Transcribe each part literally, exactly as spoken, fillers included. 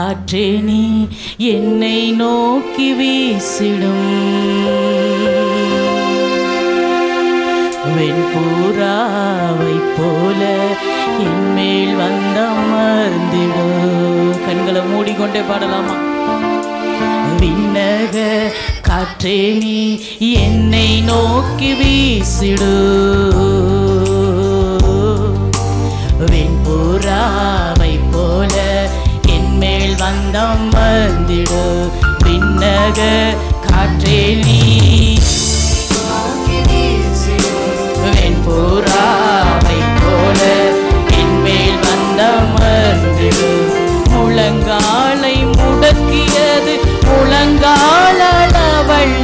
காற்றே நீ என்னை நோக்கி வீசிடும், வெண்பூராவை போல என் மேல் வந்தமர்ந்திடு. கண்களை மூடிக்கொண்டே பாடலாமா? விண்ணக காற்றே நீ என்னை நோக்கி வீசிடு, வெண்பூராவை போல என் மேல் வந்தமர்ந்திடு. விண்ணக காற்றே நீ வெண்பூராவை போல என் மேல் வந்தமர்ந்திடு. முழங்காலை முடக்கியது முழங்காலளவல்ல,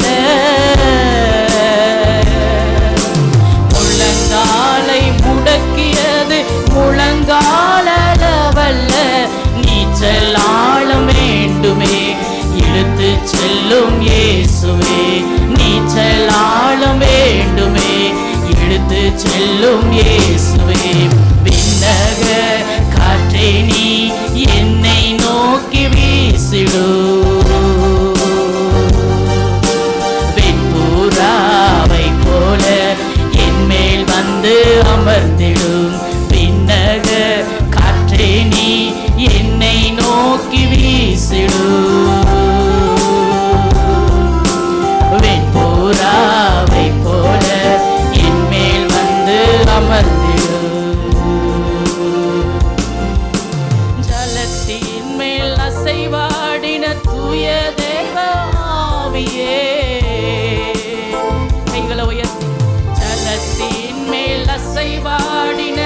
முழங்காலை முடக்கியது முழங்காலளவல்ல. நீச்சல் ஆழம் வேண்டுமே இழுத்து செல்லும் இயேசுவே, நீச்சல் ஆழம் வேண்டுமே இழுத்து செல்லும் இயேசுவே. விண்ணக காற்றே நீ என்னை நோக்கி வீசிடு, வெண்பூராவை போல என் மேல் வந்து அமர்ந்திடும். விண்ணக காற்றே நீ என்னை நோக்கி வீசிடு, வெண்பூராவை போல என் மேல் வந்து அமர்ந்திடு. ஜலத்தின் மேல் அசைவாடின தூய தேவ ஆவியே, கைகளை உயர்த்தி. ஜலத்தின் மேல் அசைவாடின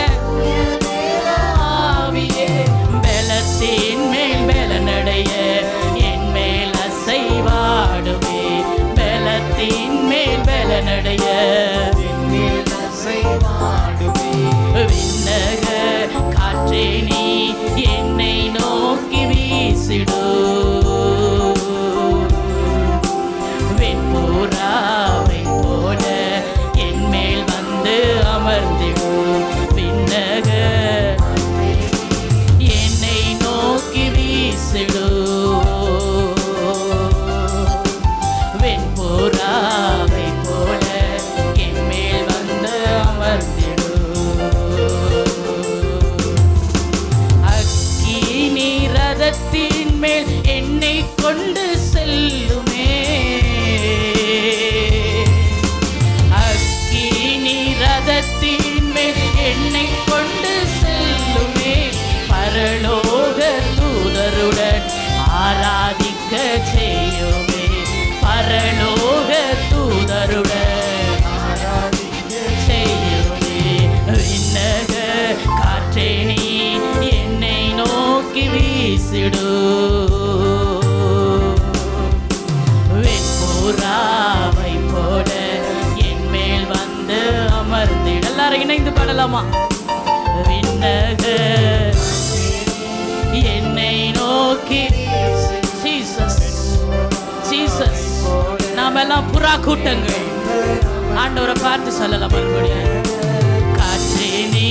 ஆவியே, பலத்தின் மேல் பலனடைய என் மேல் அசைவாடுவே, பலத்தின் மேல் பலனடைய விண்ணக காற்றே நீ என்னை நோக்கி வீசிடு, வெண்பூராவை போல என் மேல் வந்து அமர்ந்திடு. விண்ணக என்னை நோக்கி வீசிடு, வெண்பூராவை போல என் மேல் வந்து அமர்ந்திடு. அக்கினி ரதத்தின் மேல் என்னை கொண்டு செல்லுமே, அக்கினி ரதத்தின் மேல் என்னை கொண்டு செல்லுமே. பரலோக தூதருடன் ஆராதிக்க செய்யுமே, பரலோக தூதருடன் ஆராதிக்க செய்யுமே. விண்ணக காற்றே நீ என்னை நோக்கி வீசிடு, வெண்பூராவை போல என் மேல் வந்து அமர்ந்திடு. எல்லாரும் இணைந்து பாடலாமா? விண்ணக என்னை நோக்கி, ஜீசஸ் ஜீசஸ். நாம எல்லாம் புறா கூட்டங்கள் ஆண்டவரை பார்த்து சொல்லலாம் மறுபடியும். காற்றே நீ,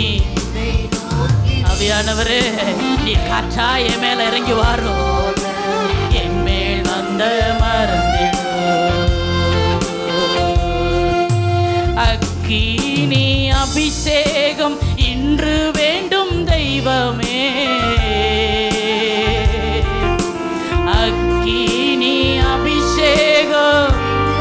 ஆவியானவரே நீ காற்றா என் மேல இறங்கி வாரும், என் மேல் வந்த மறந்திடு. அக்கினி அபிஷேகம் இன்று வேண்டும் தெய்வமே, அக்கினி அபிஷேகம்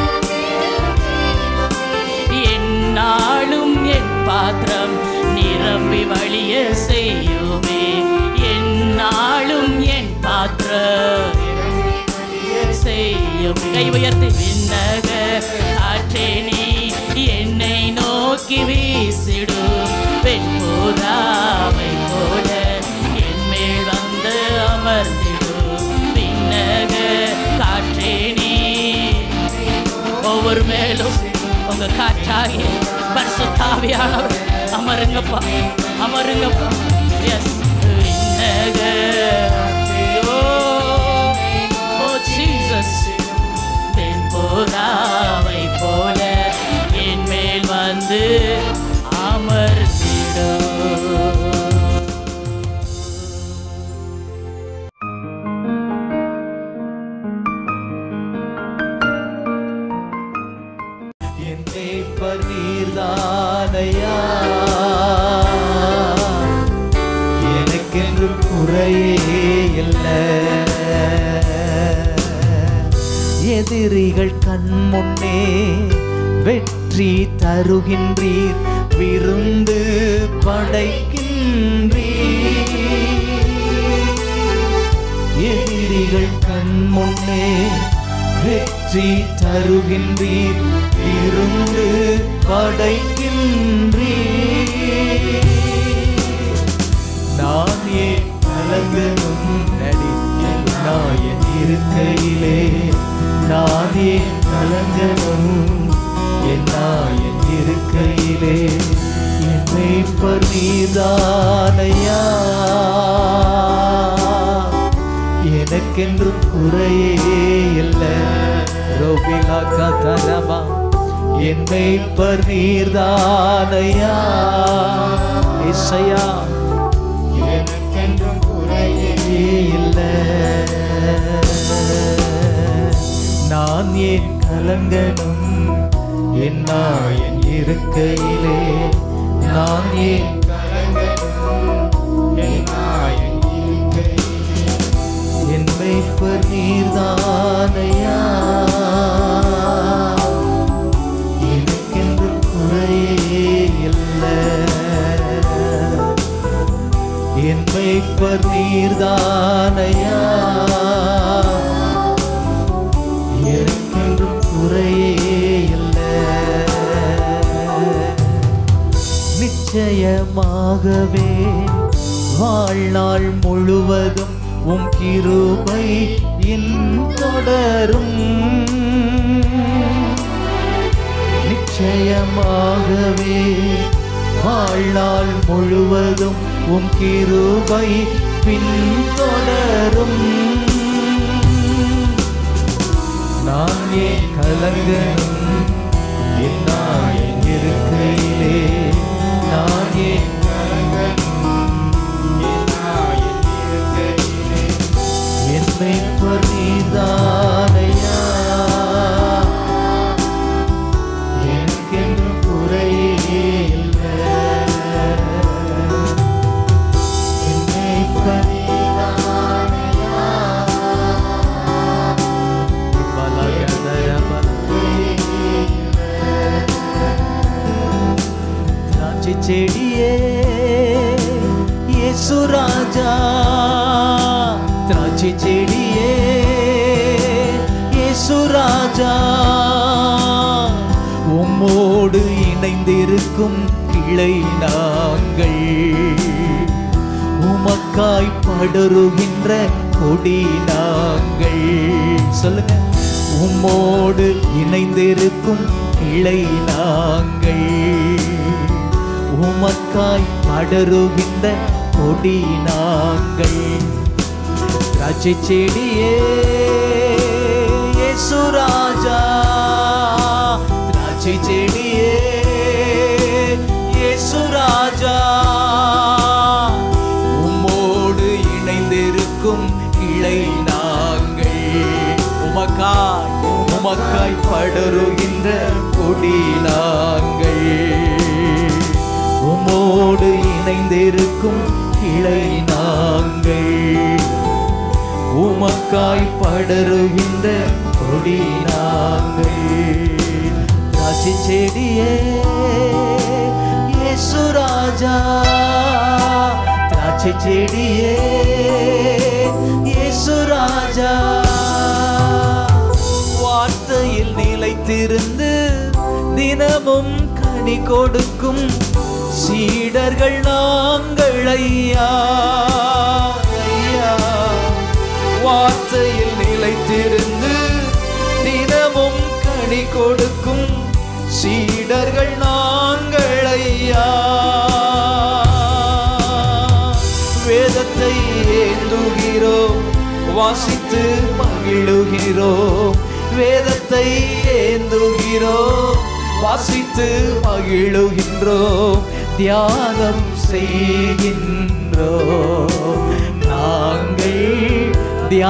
என்னாலும் என் பாத்திரம் நிரம்பி வழிய செய்யுமே, என்னாலும் என் பாத்திரம் செய்யும். கை உயர்த்தி. விண்ணக காற்றே நீ என்னை நோக்கி வீசிடு, வெண்பூராவை போல என் மேல் வந்து அமர்ந்திடு. விண்ணக காற்றே நீ ஒவ்வொரு மேலும் உங்க காற்றாகி பரிசுத்த ஆவியானவர் அமருங்கப்பா, அமருங்கப்பா. எஸ் விண்ணக ஓ ஜீசஸ், வெண்பூராவை போல என் மேல் வந்து அமர்ந்திடு. மீட்பர் நீர்தானையா, எனக்கென்று குறையே இல்லை. எதிரிகள் கண் முன்னே வெற்றி தருகின்றீர், விருந்து படைக்கின்றீர். எதிரிகள் கண் முன்னே வெற்றி தருகின்றீர், விருந்து படைக்கின்றீர். நான் ஏன் கலங்கணும் நடிநாயன் இருக்கையிலே, நான் ஏன் கலங்கணும் என் நாயன் இருக்கையிலே. என்னை மீட்பர் நீர்தானையா, எனக்கென்று குறையே இல்லை. ரோபிலா கதரமா, என் மீட்பர் நீர்தானையா இசையா, எனக்கென்று குறையே இல்லை. நான் ஏன் கலங்கணும் என் நாயன் இருக்கையிலே, நான் ஏன் கலங்கணும் என் நாயன் இருக்கையிலே. என் மீட்பர் நீர்தானையா, எனக்கென்று குறையே இல்லை. என் மீட்பர் நீர்தானையா, எனக்கென்று குறையே இல்லை. நிச்சயமாகவே வாழ்நாள் முழுவதும் உம் கிருபை என் தொடரும். நிச்சயமாகவே வாழ்நாள் முழுவதும் உம் கிருபை பின்தொடரும். நான் ஏன் கலங்கணும் என் நாயன் இருக்கையிலே, நான் ஏன் கலங்கணும் என் நாயன் இருக்கையிலே. என் மீட்பர் நீர்தானையா, எனக்கென்று குறையே இல்லை. என் மீட்பர் நீர்தானையா, திராட்சை செடியே இயேசு ராஜா, திராட்சை செடியே இயேசு ராஜா, உம்மோடு இணைந்திருக்கும் கிளை நாங்கள், உமக்காய் படருகின்ற கொடி நாங்கள். சொல்லுங்க, உம்மோடு இணைந்திருக்கும் கிளை நாங்கள், உமக்காய் படருகின்ற கொடி நாங்கள். திராட்சை செடியே இயேசு ராஜா, திராட்சை செடியே இயேசு ராஜா, உம்மோடு இணைந்திருக்கும் கிளை நாங்கள், உமக்காய் உமக்காய் படருகின்ற கொடி நாங்கள், உம்மோடு இணைந்திருக்கும் கிளை நாங்கள், உமக்காய் படருகின்ற கொடி நாங்கள். திராட்சை செடியே இயேசு ராஜா, திராட்சை செடியே இயேசு ராஜா, வார்த்தையில் நிலைத்திருந்து தினமும் கனி கொடுக்கும் சீடர்கள் நாங்கள் ஐயா. ஐயா, வார்த்தையில் நிலைத்திருந்து தினமும் கனி கொடுக்கும் சீடர்கள் நாங்கள் ஐயா. வேதத்தை ஏந்துகிறோம், வாசித்து மகிழுகிறோம், வேதத்தை ஏந்துகிறோம், வாசித்து மகிழுகின்றோம், தியானம் செய்கின்றோம், நாங்கள்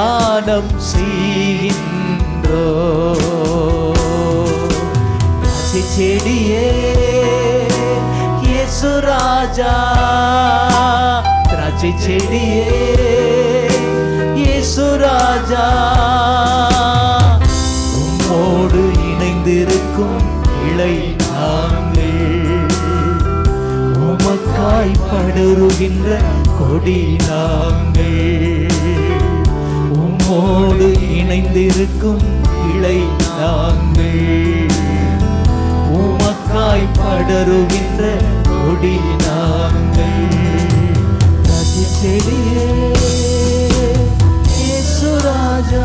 தியானம் செய்கின்றோம். திராட்சை செடியே இயேசு ராஜா, திராட்சை செடியே இயேசு ராஜா, உம்மோடு இணைந்திருக்கும் இளை நாங்கள், உமக்காய் படருகின்ற கொடி நாங்கள், உம்மோடு இணைந்திருக்கும் இளை நாங்கள், உமக்காய் படருகின்ற கொடி நாங்கள். திராட்சை செடியே இயேசு ராஜா.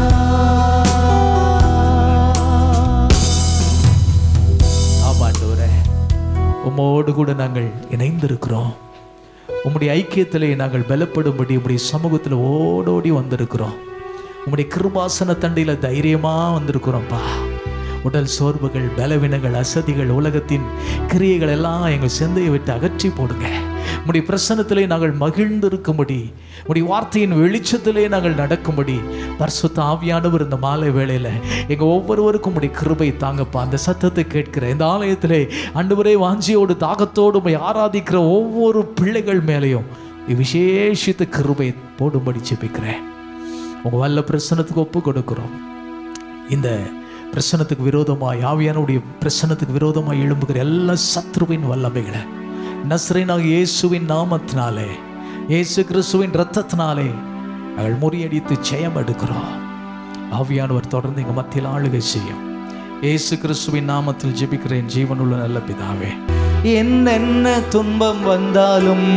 ஆமாண்டவரே, உம்மோடு கூட நாங்கள் இணைந்திருக்கிறோம். உம்முடைய ஐக்கியத்திலே நாங்கள் பலப்படும்படி உம்முடைய சமூகத்தில் ஓடோடி வந்திருக்கிறோம். உம்முடைய கிருபாசன தண்டையில தைரியமா வந்திருக்கிறோம்ப்பா. உடல் சோர்வுகள், பலவீனங்கள், அசதிகள், உலகத்தின் கிரியைகள் எல்லாம் எங்கள் சிந்தையை விட்டு அகற்றி போடுங்க. உம்முடைய பிரசன்னத்திலே நாங்கள் மகிழ்ந்திருக்கும்படி, உம்முடைய வார்த்தையின் வெளிச்சத்திலே நாங்கள் நடக்கும்படி பரிசுத்த ஆவியானவர் இந்த மாலை வேளையில் எங்கள் ஒவ்வொருவருக்கும் உம்முடைய கிருபை தாங்கப்பா. அந்த சத்தத்தை கேட்கிற இந்த ஆலயத்திலே ஆண்டவரே வாஞ்சியோடு தாகத்தோடு உம்மை ஆராதிக்கிற ஒவ்வொரு பிள்ளைகள் மேலேயும் விசேஷித்த கிருபை போடும்படி ஜெபிக்கிறேன். உங்கள் வல்ல பிரசன்னத்துக்கு ஒப்பு கொடுக்கிறோம். இந்த பிரசன்னத்துக்கு விரோதமாய், ஆவியானுடைய பிரசன்னத்துக்கு விரோதமாய் எழும்புகிற எல்லா சத்ருவின் வல்லமைகளை நஸ்ரேனாகிய இயேசுவின் நாமத்தினாலே, இயேசு கிறிஸ்துவின் இரத்தத்தினாலே நாங்கள் முறியடித்து ஜெயம் எடுக்கிறோம். ஆவியானவர் தொடர்ந்து எங்கள் மத்தியில் ஆளுகை செய்யும். இயேசு கிறிஸ்துவின் நாமத்தில் ஜெபிக்கிறேன் ஜீவனுள்ள நல்ல பிதாவே. என்னென்ன துன்பம் வந்தாலும்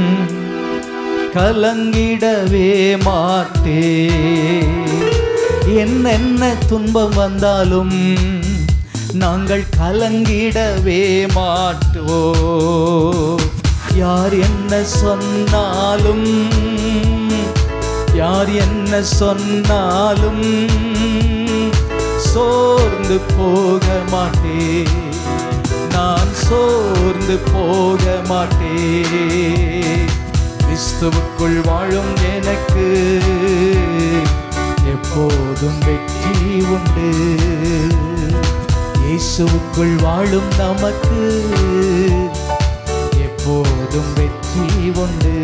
கலங்கிடவே மாட்டே, என்னென்ன துன்பம் வந்தாலும் நாங்கள் கலங்கிடவே மாட்டோ. யார் என்ன சொன்னாலும், யார் என்ன சொன்னாலும் சோர்ந்து போக மாட்டே, நான் சோர்ந்து போக மாட்டே. கிறிஸ்துவுக்குள் வாழும் எனக்கு எப்போதும் வெற்றி உண்டு, இயேசுவுக்குள் வாழும் நமக்கு எப்போதும் வெற்றி உண்டு.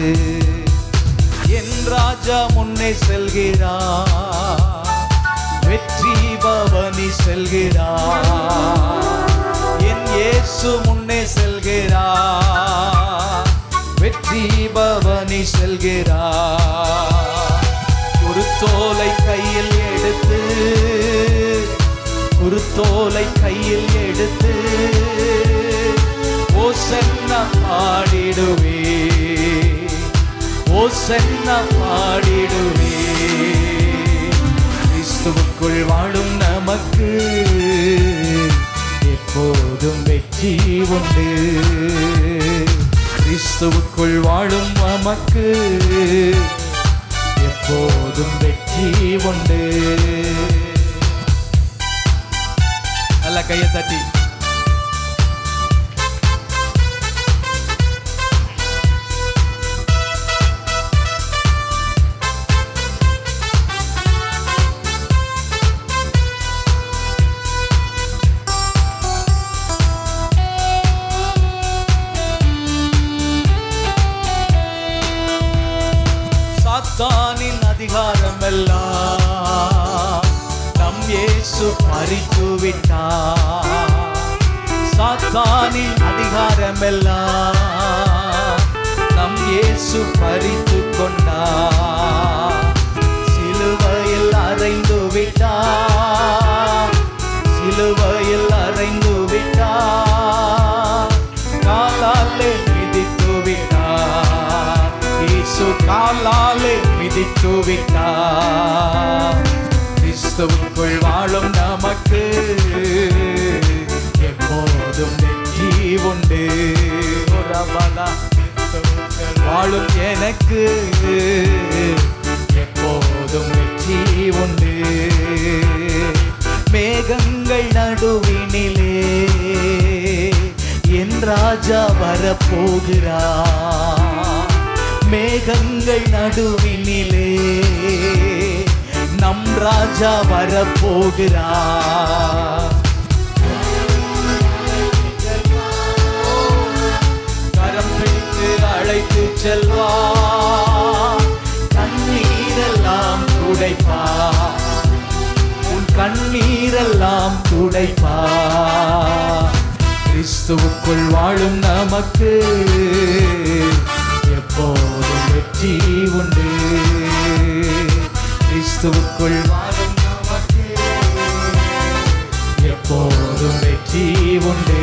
என் ராஜா முன்னே செல்கிறார், வெற்றி பவனி செல்கிறார். என் இயேசு முன்னே செல்கிறார், வெற்றி பவனி செல்கிறார். குருத்தோலை கையில் எடுத்து, குருத்தோலை கையில் எடுத்து ஓசன்னா பாடிடுவே, ஓசன்னா பாடிடுவே. கிறிஸ்துவுக்குள் வாழும் நமக்கு எப்போதும் வெற்றி உண்டு, கிறிஸ்துவுக்குள் வாழும் நமக்கு எப்போதும் வெற்றி உண்டு. நல்ல கையை தட்டி சாத்தானின் அதிகாரம் எல்லாம் நம் இயேசு பறித்து விட்டார். சாத்தானின் அதிகாரம் எல்லாம் நம் இயேசு பறித்து கொண்டார். சிலுவையில் அறைந்து விட்டார், சிலுவையில் அறைந்து விட்டார். காலாலே மிதித்து விட்டார், இயேசு காலாலே மிதித்து விட்டார். கிறிஸ்துவுக்குள் வாழும் நமக்கு எப்போதும் வெற்றி உண்டு. வாழும் எனக்கு எப்போதும் வெற்றி உண்டு. மேகங்கள் நடுவினிலே என் ராஜா வரப்போகிறார். மேகங்கள் நடுவினிலே நம் ராஜா வரப்போகிறார். செல்வார், கண்ணீரெல்லாம் துடைப்பார், உன் கண்ணீரெல்லாம் துடைப்பார். கிறிஸ்துவுக்குள் வாழும் நமக்கு எப்போதும் வெற்றி உண்டு. கிறிஸ்துவுக்குள் வாழும் நமக்கு எப்போதும் வெற்றி உண்டு.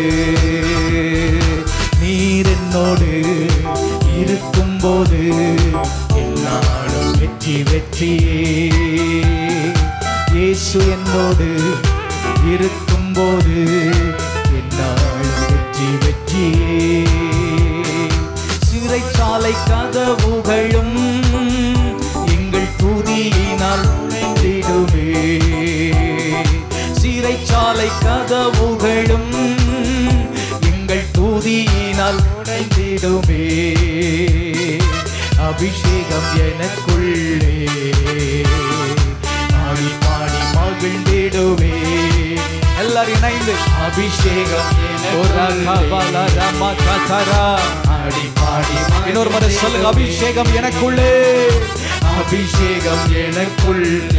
நீர் என்னோடு இருக்கும் போது என்னாலும் வெற்றி வெற்றியே. இயேசு என்னோடு இருக்கும் போது என்னாலும் வெற்றி வெற்றியே. சிறைச்சாலை கதவுகளும் எங்கள் துதியினால் நுழைந்திடுமே. சிறைச்சாலை கதவுகளும் எங்கள் துதியினால் நுழைந்திடுமே. அபிஷேகம் எனக்குள்ளே ஆடி பாடி மகிழ்ந்திடுவே. எல்லாரும் இணைந்து அபிஷேகம் ஆடி பாடி இன்னொரு முறை சொல்லுங்க. அபிஷேகம் எனக்குள்ளே, அபிஷேகம் எனக்குள்ளே.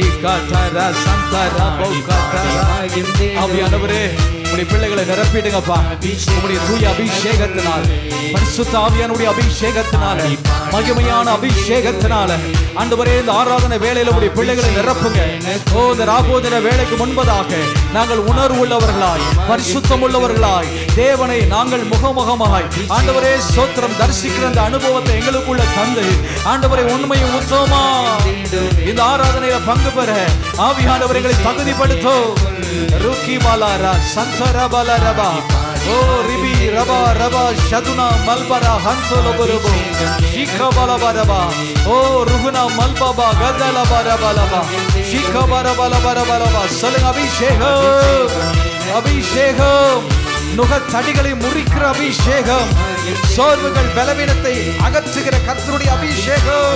ஆவியானவரே உடைய பிள்ளைகளை நிரப்பிடுங்கப்பா. உடைய தூய அபிஷேகத்தினால், பரிசுத்த ஆவியானுடைய அபிஷேகத்தினால, மகிமையான அபிஷேகத்தினால ஆண்டவரே இந்த ஆராதனை வேளையில உடைய பிள்ளைகளை நிரப்புங்க. ஓ இந்த ராபோதன வேளைக்கு முன்பதாக நாங்கள் உணர்வு உள்ளவர்களாய், பரிசுத்தம் உள்ளவர்களாய், தேவனை நாங்கள் முகமுகமாய் ஆண்டவரே ஸ்தோத்திரம் தரிசிக்கிற அந்த அனுபவத்தை எங்களுக்குள்ள தந்து ஆண்டவரை உண்மையும் உத்தமமா இந்த ஆராதனையில பங்கு பெற ஆவியானவர்களை தகுதிப்படுத்தோ. ருக்கி பாலாரா சந்தரா பாலாரபா ஓ ரிபி ரபா ரபா ஷதுனா மல்பரா ஹன்சோலபுரபு ஷிகபலபரபா ஓ ருகுனா மல்பபா கதலபரபலபா ஷிகபரபலபரபலபா. சொல்லுங்க அபிஷேகம், அபிஷேகம், நுகத்தடிகளை முறிக்கிற அபிஷேகம், சோர்வுகள் பலவீனத்தை அகற்றுகிற கர்த்தருடைய அபிஷேகம்.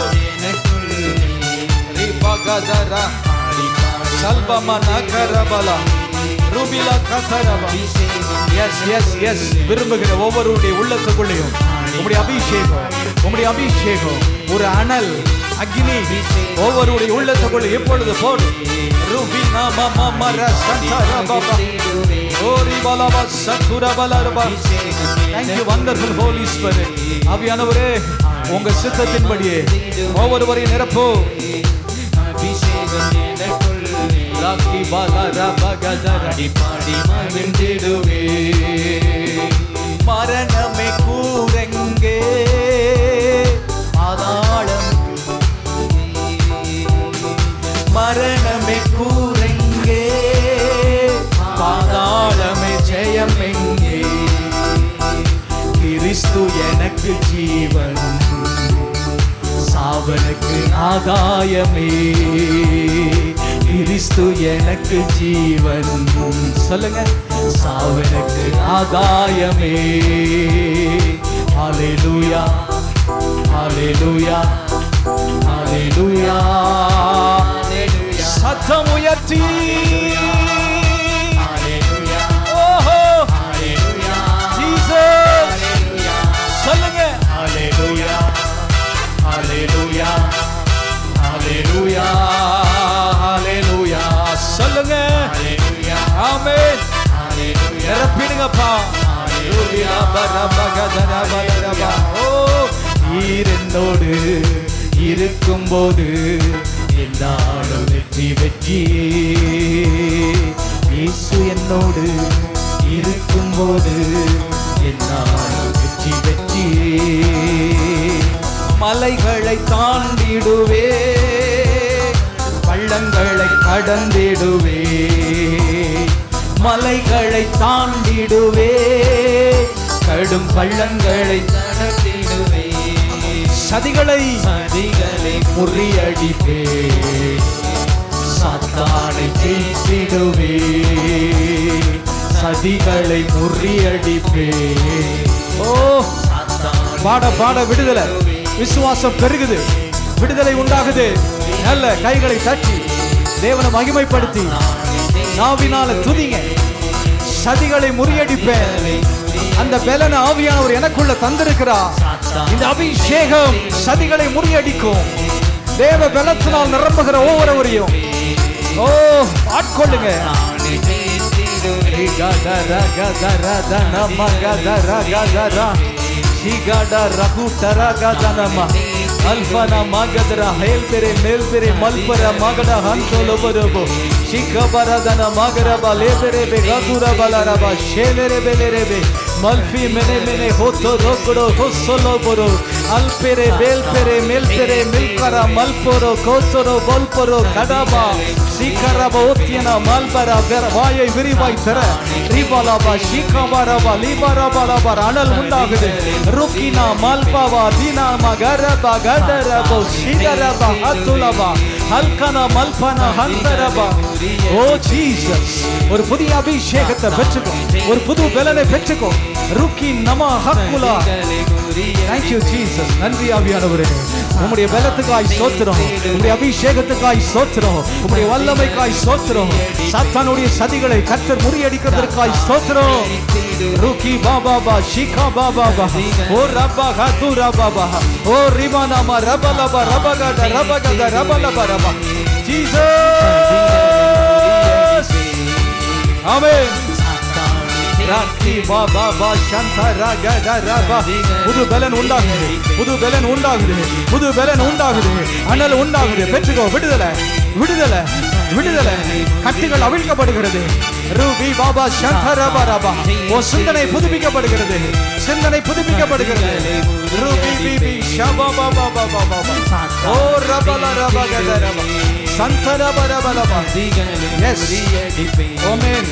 விரும்புகிற ஒவ்வொருடைய உள்ளத்துக்குள்ளேயும் உம்முடைய அபிஷேகம், உம்முடைய அபிஷேகம் ஒரு அனல் அக்னி ஒவ்வொருடைய உள்ளத்துக்குள்ள எப்பொழுது போடும். ஆவியானவரே உங்க சித்தத்தின்படியே ஒவ்வொருவரையும் நிரப்போ. மரணமே கூரெங்கே பாதாளம், மரணமே கூரெங்கே பாதாளமே ஜெயம் எங்கே. கிறிஸ்து எனக்கு ஜீவன், சாவனுக்கு ஆதாயமே. கிறிஸ்து எனக்கு ஜீவன், சொல்லுங்க, சாவனுக்கு ஆதாயமே. ஹல்லேலூயா, ஹல்லேலூயா, ஹல்லேலூயா. சத்தம் உயர்த்தி ஓஹோ ஜீசஸ் சொல்லுங்க. ஹல்லேலூயா, ஹல்லேலூயா, ஹல்லேலூயா, ஹல்லேலூயா. சொல்லுங்க ஆமென். நிரப்பிடுங்கப்பா. ஓ நீர் என்னோடு இருக்கும் போது என்னாலும் வெற்றி வெற்றியே. இயேசு என்னோடு இருக்கும் போது என்னாலும் வெற்றி வெற்றியே. மலைகளை தாண்டிடுவே, பள்ளங்களை கடந்திடுவே. மலைகளை தாண்டிடுவே, கடும் பள்ளங்களை கடந்திடுவே. சதிகளை சதிகளை முறியடிப்பே, சாத்தானை ஜெயித்திடுவே. சதிகளை முறியடிப்பே. ஓ பாட பாட விடுதலை, விசுவாசம் பெருகுது, விடுதலை உண்டாகுது. நல்ல கைகளை தட்டி தேவனை மகிமைப்படுத்தி நாவினால துதிங்க. சதிகளை முறியடிப்பேன், அந்த பலன ஆவியானவர் எனக்குள்ள தந்திருக்கிறார். இந்த அபிஷேகம் சதிகளை முறியடிக்கும். தேவ பலத்தினால் நிரம்புகிற ஒவ்வொருவரையும் ஓ ஆட்கொள்ளுங்க. Alfana magadra hail pere mel pere malpara magada hantolo borobo shikabaradana magaraba lepere be gadura balaraba shelere belerebe malfi mene mene hoto rokodo hosolo boro alpere belpere melpere milkara malporo kotoro bolporo kadaba sikaraba otiana malbara vaயை விரிவாய் தர ரிபலபா shikabaraba libaraba அனல் உண்டாகுது. ருக்கினா மல்பவா தினா மகரபா கடரபோ சிகரபா ஹத்துலபா ஹல்கனா மல்பனா ஹந்தரபா. ஓ Jesus, ஒரு புதிய அபிஷேகத்தை பெற்றுக்கோ, ஒரு புது பலனை பெற்றுக்கோ. ருக்கி நம ஹக்குலா. Thank you Jesus. நன்றி ஆவியானவரே, உம்முடைய பலத்துக்காய் ஸ்தோத்திரம், உம்முடைய அபிஷேகத்துக்காய் ஸ்தோத்திரம், உம்முடைய வல்லமைக்காய் ஸ்தோத்திரம். சாத்தானுடைய சதிகளை கர்த்தர் முறியடிக்கிறதற்காய் ஸ்தோத்திரம். ருக்கி பாபா பா ஷிகா பாபா பா ஓ ரப்பா ஹதுரா பாபா ஓ ரிமானாமா ரபலபா ரபகட ரபகட ரபலபா ரபா. Jesus amen. ராக்கி பாபா பா சந்தரா கடரபா. புது பலன் உண்டாகுது, புது பலன் உண்டாகுது, புது பலன் உண்டாகுது, அனல் உண்டாகுது. பெற்றுக்கோ. விடுதலை, விடுதலை, விடுதலை. கட்டுகள் அவிழ்க்கப்படுகிறது. ரூபி பாபா சந்தரபா ரபா. ஓ சிந்தனை புதுப்பிக்கப்படுகிறது, சிந்தனை புதுப்பிக்கப்படுகிறது. ரூபி பிபி ஷபா பாபா பாபா பாபா ஓ ரபல ரபா கடரபா சந்தரபா ரபலபா. Yes amen.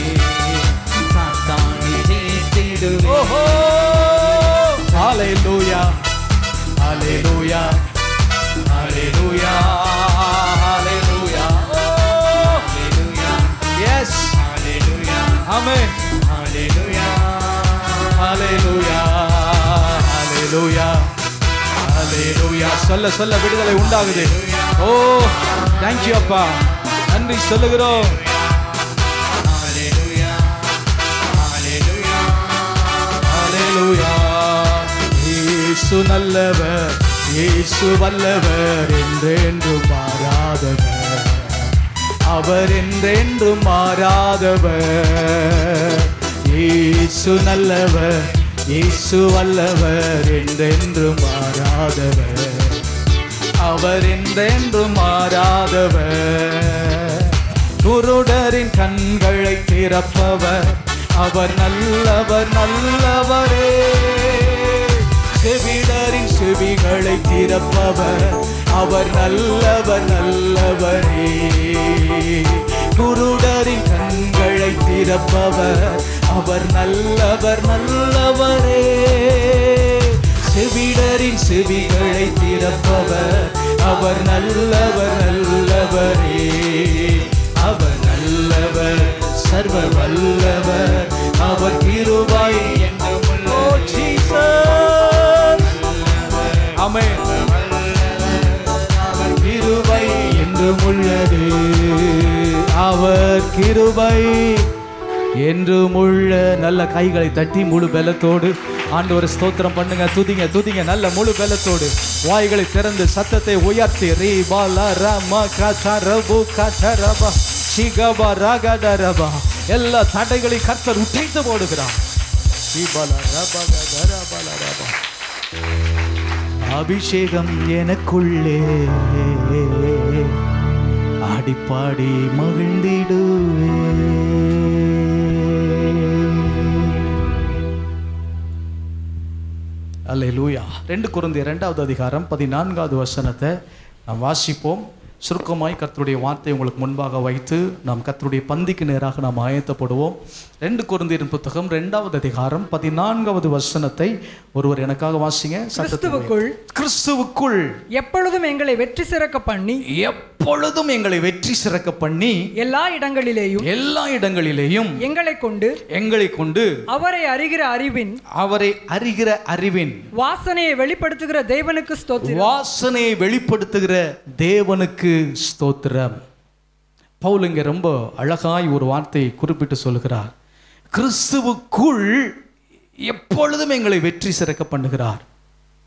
ஓஹோ ஹalleluya ஹalleluya ஹalleluya ஹalleluya ஹalleluya. எஸ் ஹalleluya ஆமென். ஹalleluya ஹalleluya ஹalleluya ஹalleluya. சொல்ல சொல்ல விடுதலை உண்டாகுது. ஓ thank you அப்பா, நன்றி சொல்லுகிறோம். இயேசு நல்லவர், இயேசு வல்லவர், என்றென்றும் மாறாதவர், அவர் என்றென்றும் மாறாதவர். இயேசு நல்லவர், இயேசு வல்லவர், என்றென்றும் மாறாதவர், அவர் என்றென்றும் மாறாதவர். குருடரின் கண்களை திறப்பவர், அவர் நல்லவர் நல்லவரே. செவிடரின் செவிகளை திறப்பவர், அவர் நல்லவர் நல்லவரே. குருடரின் கண்களை திறப்பவர், அவர் நல்லவர் நல்லவரே. செவிடரின் செவிகளை திறப்பவர், அவர் நல்லவர் நல்லவரே. அவர் நல்லவர், சர்வ வல்லவர், அவர் கிருபை என்றும். ஓ ஜீசஸ் ஆமென். அவர் கிருபை என்றும் உள்ளது, அவர் கிருபை என்றும் உள்ள. நல்ல கைகளை தட்டி முழு பலத்தோடு ஆண்டவரை ஸ்தோத்திரம் பண்ணுங்க. துதிங்க துதிங்க நல்ல முழு பலத்தோடு. வாய்களை திறந்து சத்தத்தை உயர்த்தி ரீ பாலா ரமா காச்சா ரபு காச்சா ரபா சிகபா ராகட ரபா. எல்லா தடைகளை கர்த்தர் உடைத்து போடுகிறார். அபிஷேகம் எனக்குள்ளே ஆடிப்பாடி மகிழ்ந்திடுவே. அல்லேலூயா. ரெண்டு கொரிந்தியர் இரண்டாவது அதிகாரம் பதினான்காவது வசனத்தை நாம் வாசிப்போம். சுருக்கமாய் கர்த்தருடைய வார்த்தை உங்களுக்கு முன்பாக வைத்து நாம் கர்த்தருடைய பந்திக்கு நேராக நாம் ஆயத்தப்படுவோம். ரெண்டு கொரிந்தியரின் புத்தகம் இரண்டாவது அதிகாரம் பதினான்காவது வசனத்தை ஒருவர் எனக்காக வாசிங்க. கிறிஸ்துவுக்குள் கிறிஸ்துவுக்குள் எப்பொழுதும் எங்களை வெற்றி சிறக்க பண்ணி எப்பொழுதும் எங்களை வெற்றி சிறக்க பண்ணி எல்லா இடங்களிலேயும் எல்லா இடங்களிலேயும் எங்களை கொண்டு எங்களை கொண்டு அவரை அறிகிற அறிவின் அவரை அறிகிற அறிவின் வாசனையை வெளிப்படுத்துகிற தேவனுக்கு ஸ்தோத்திரம். வாசனையை வெளிப்படுத்துகிற தேவனுக்கு ஸ்தோத்திரம். பவுல் இங்க ரொம்ப அழகாய் ஒரு வார்த்தையை குறிப்பிட்டு சொல்கிறார். கிறிஸ்துவுக்குள் எப்பொழுதும் எங்களை வெற்றி சிறக்க பண்ணுகிறார்.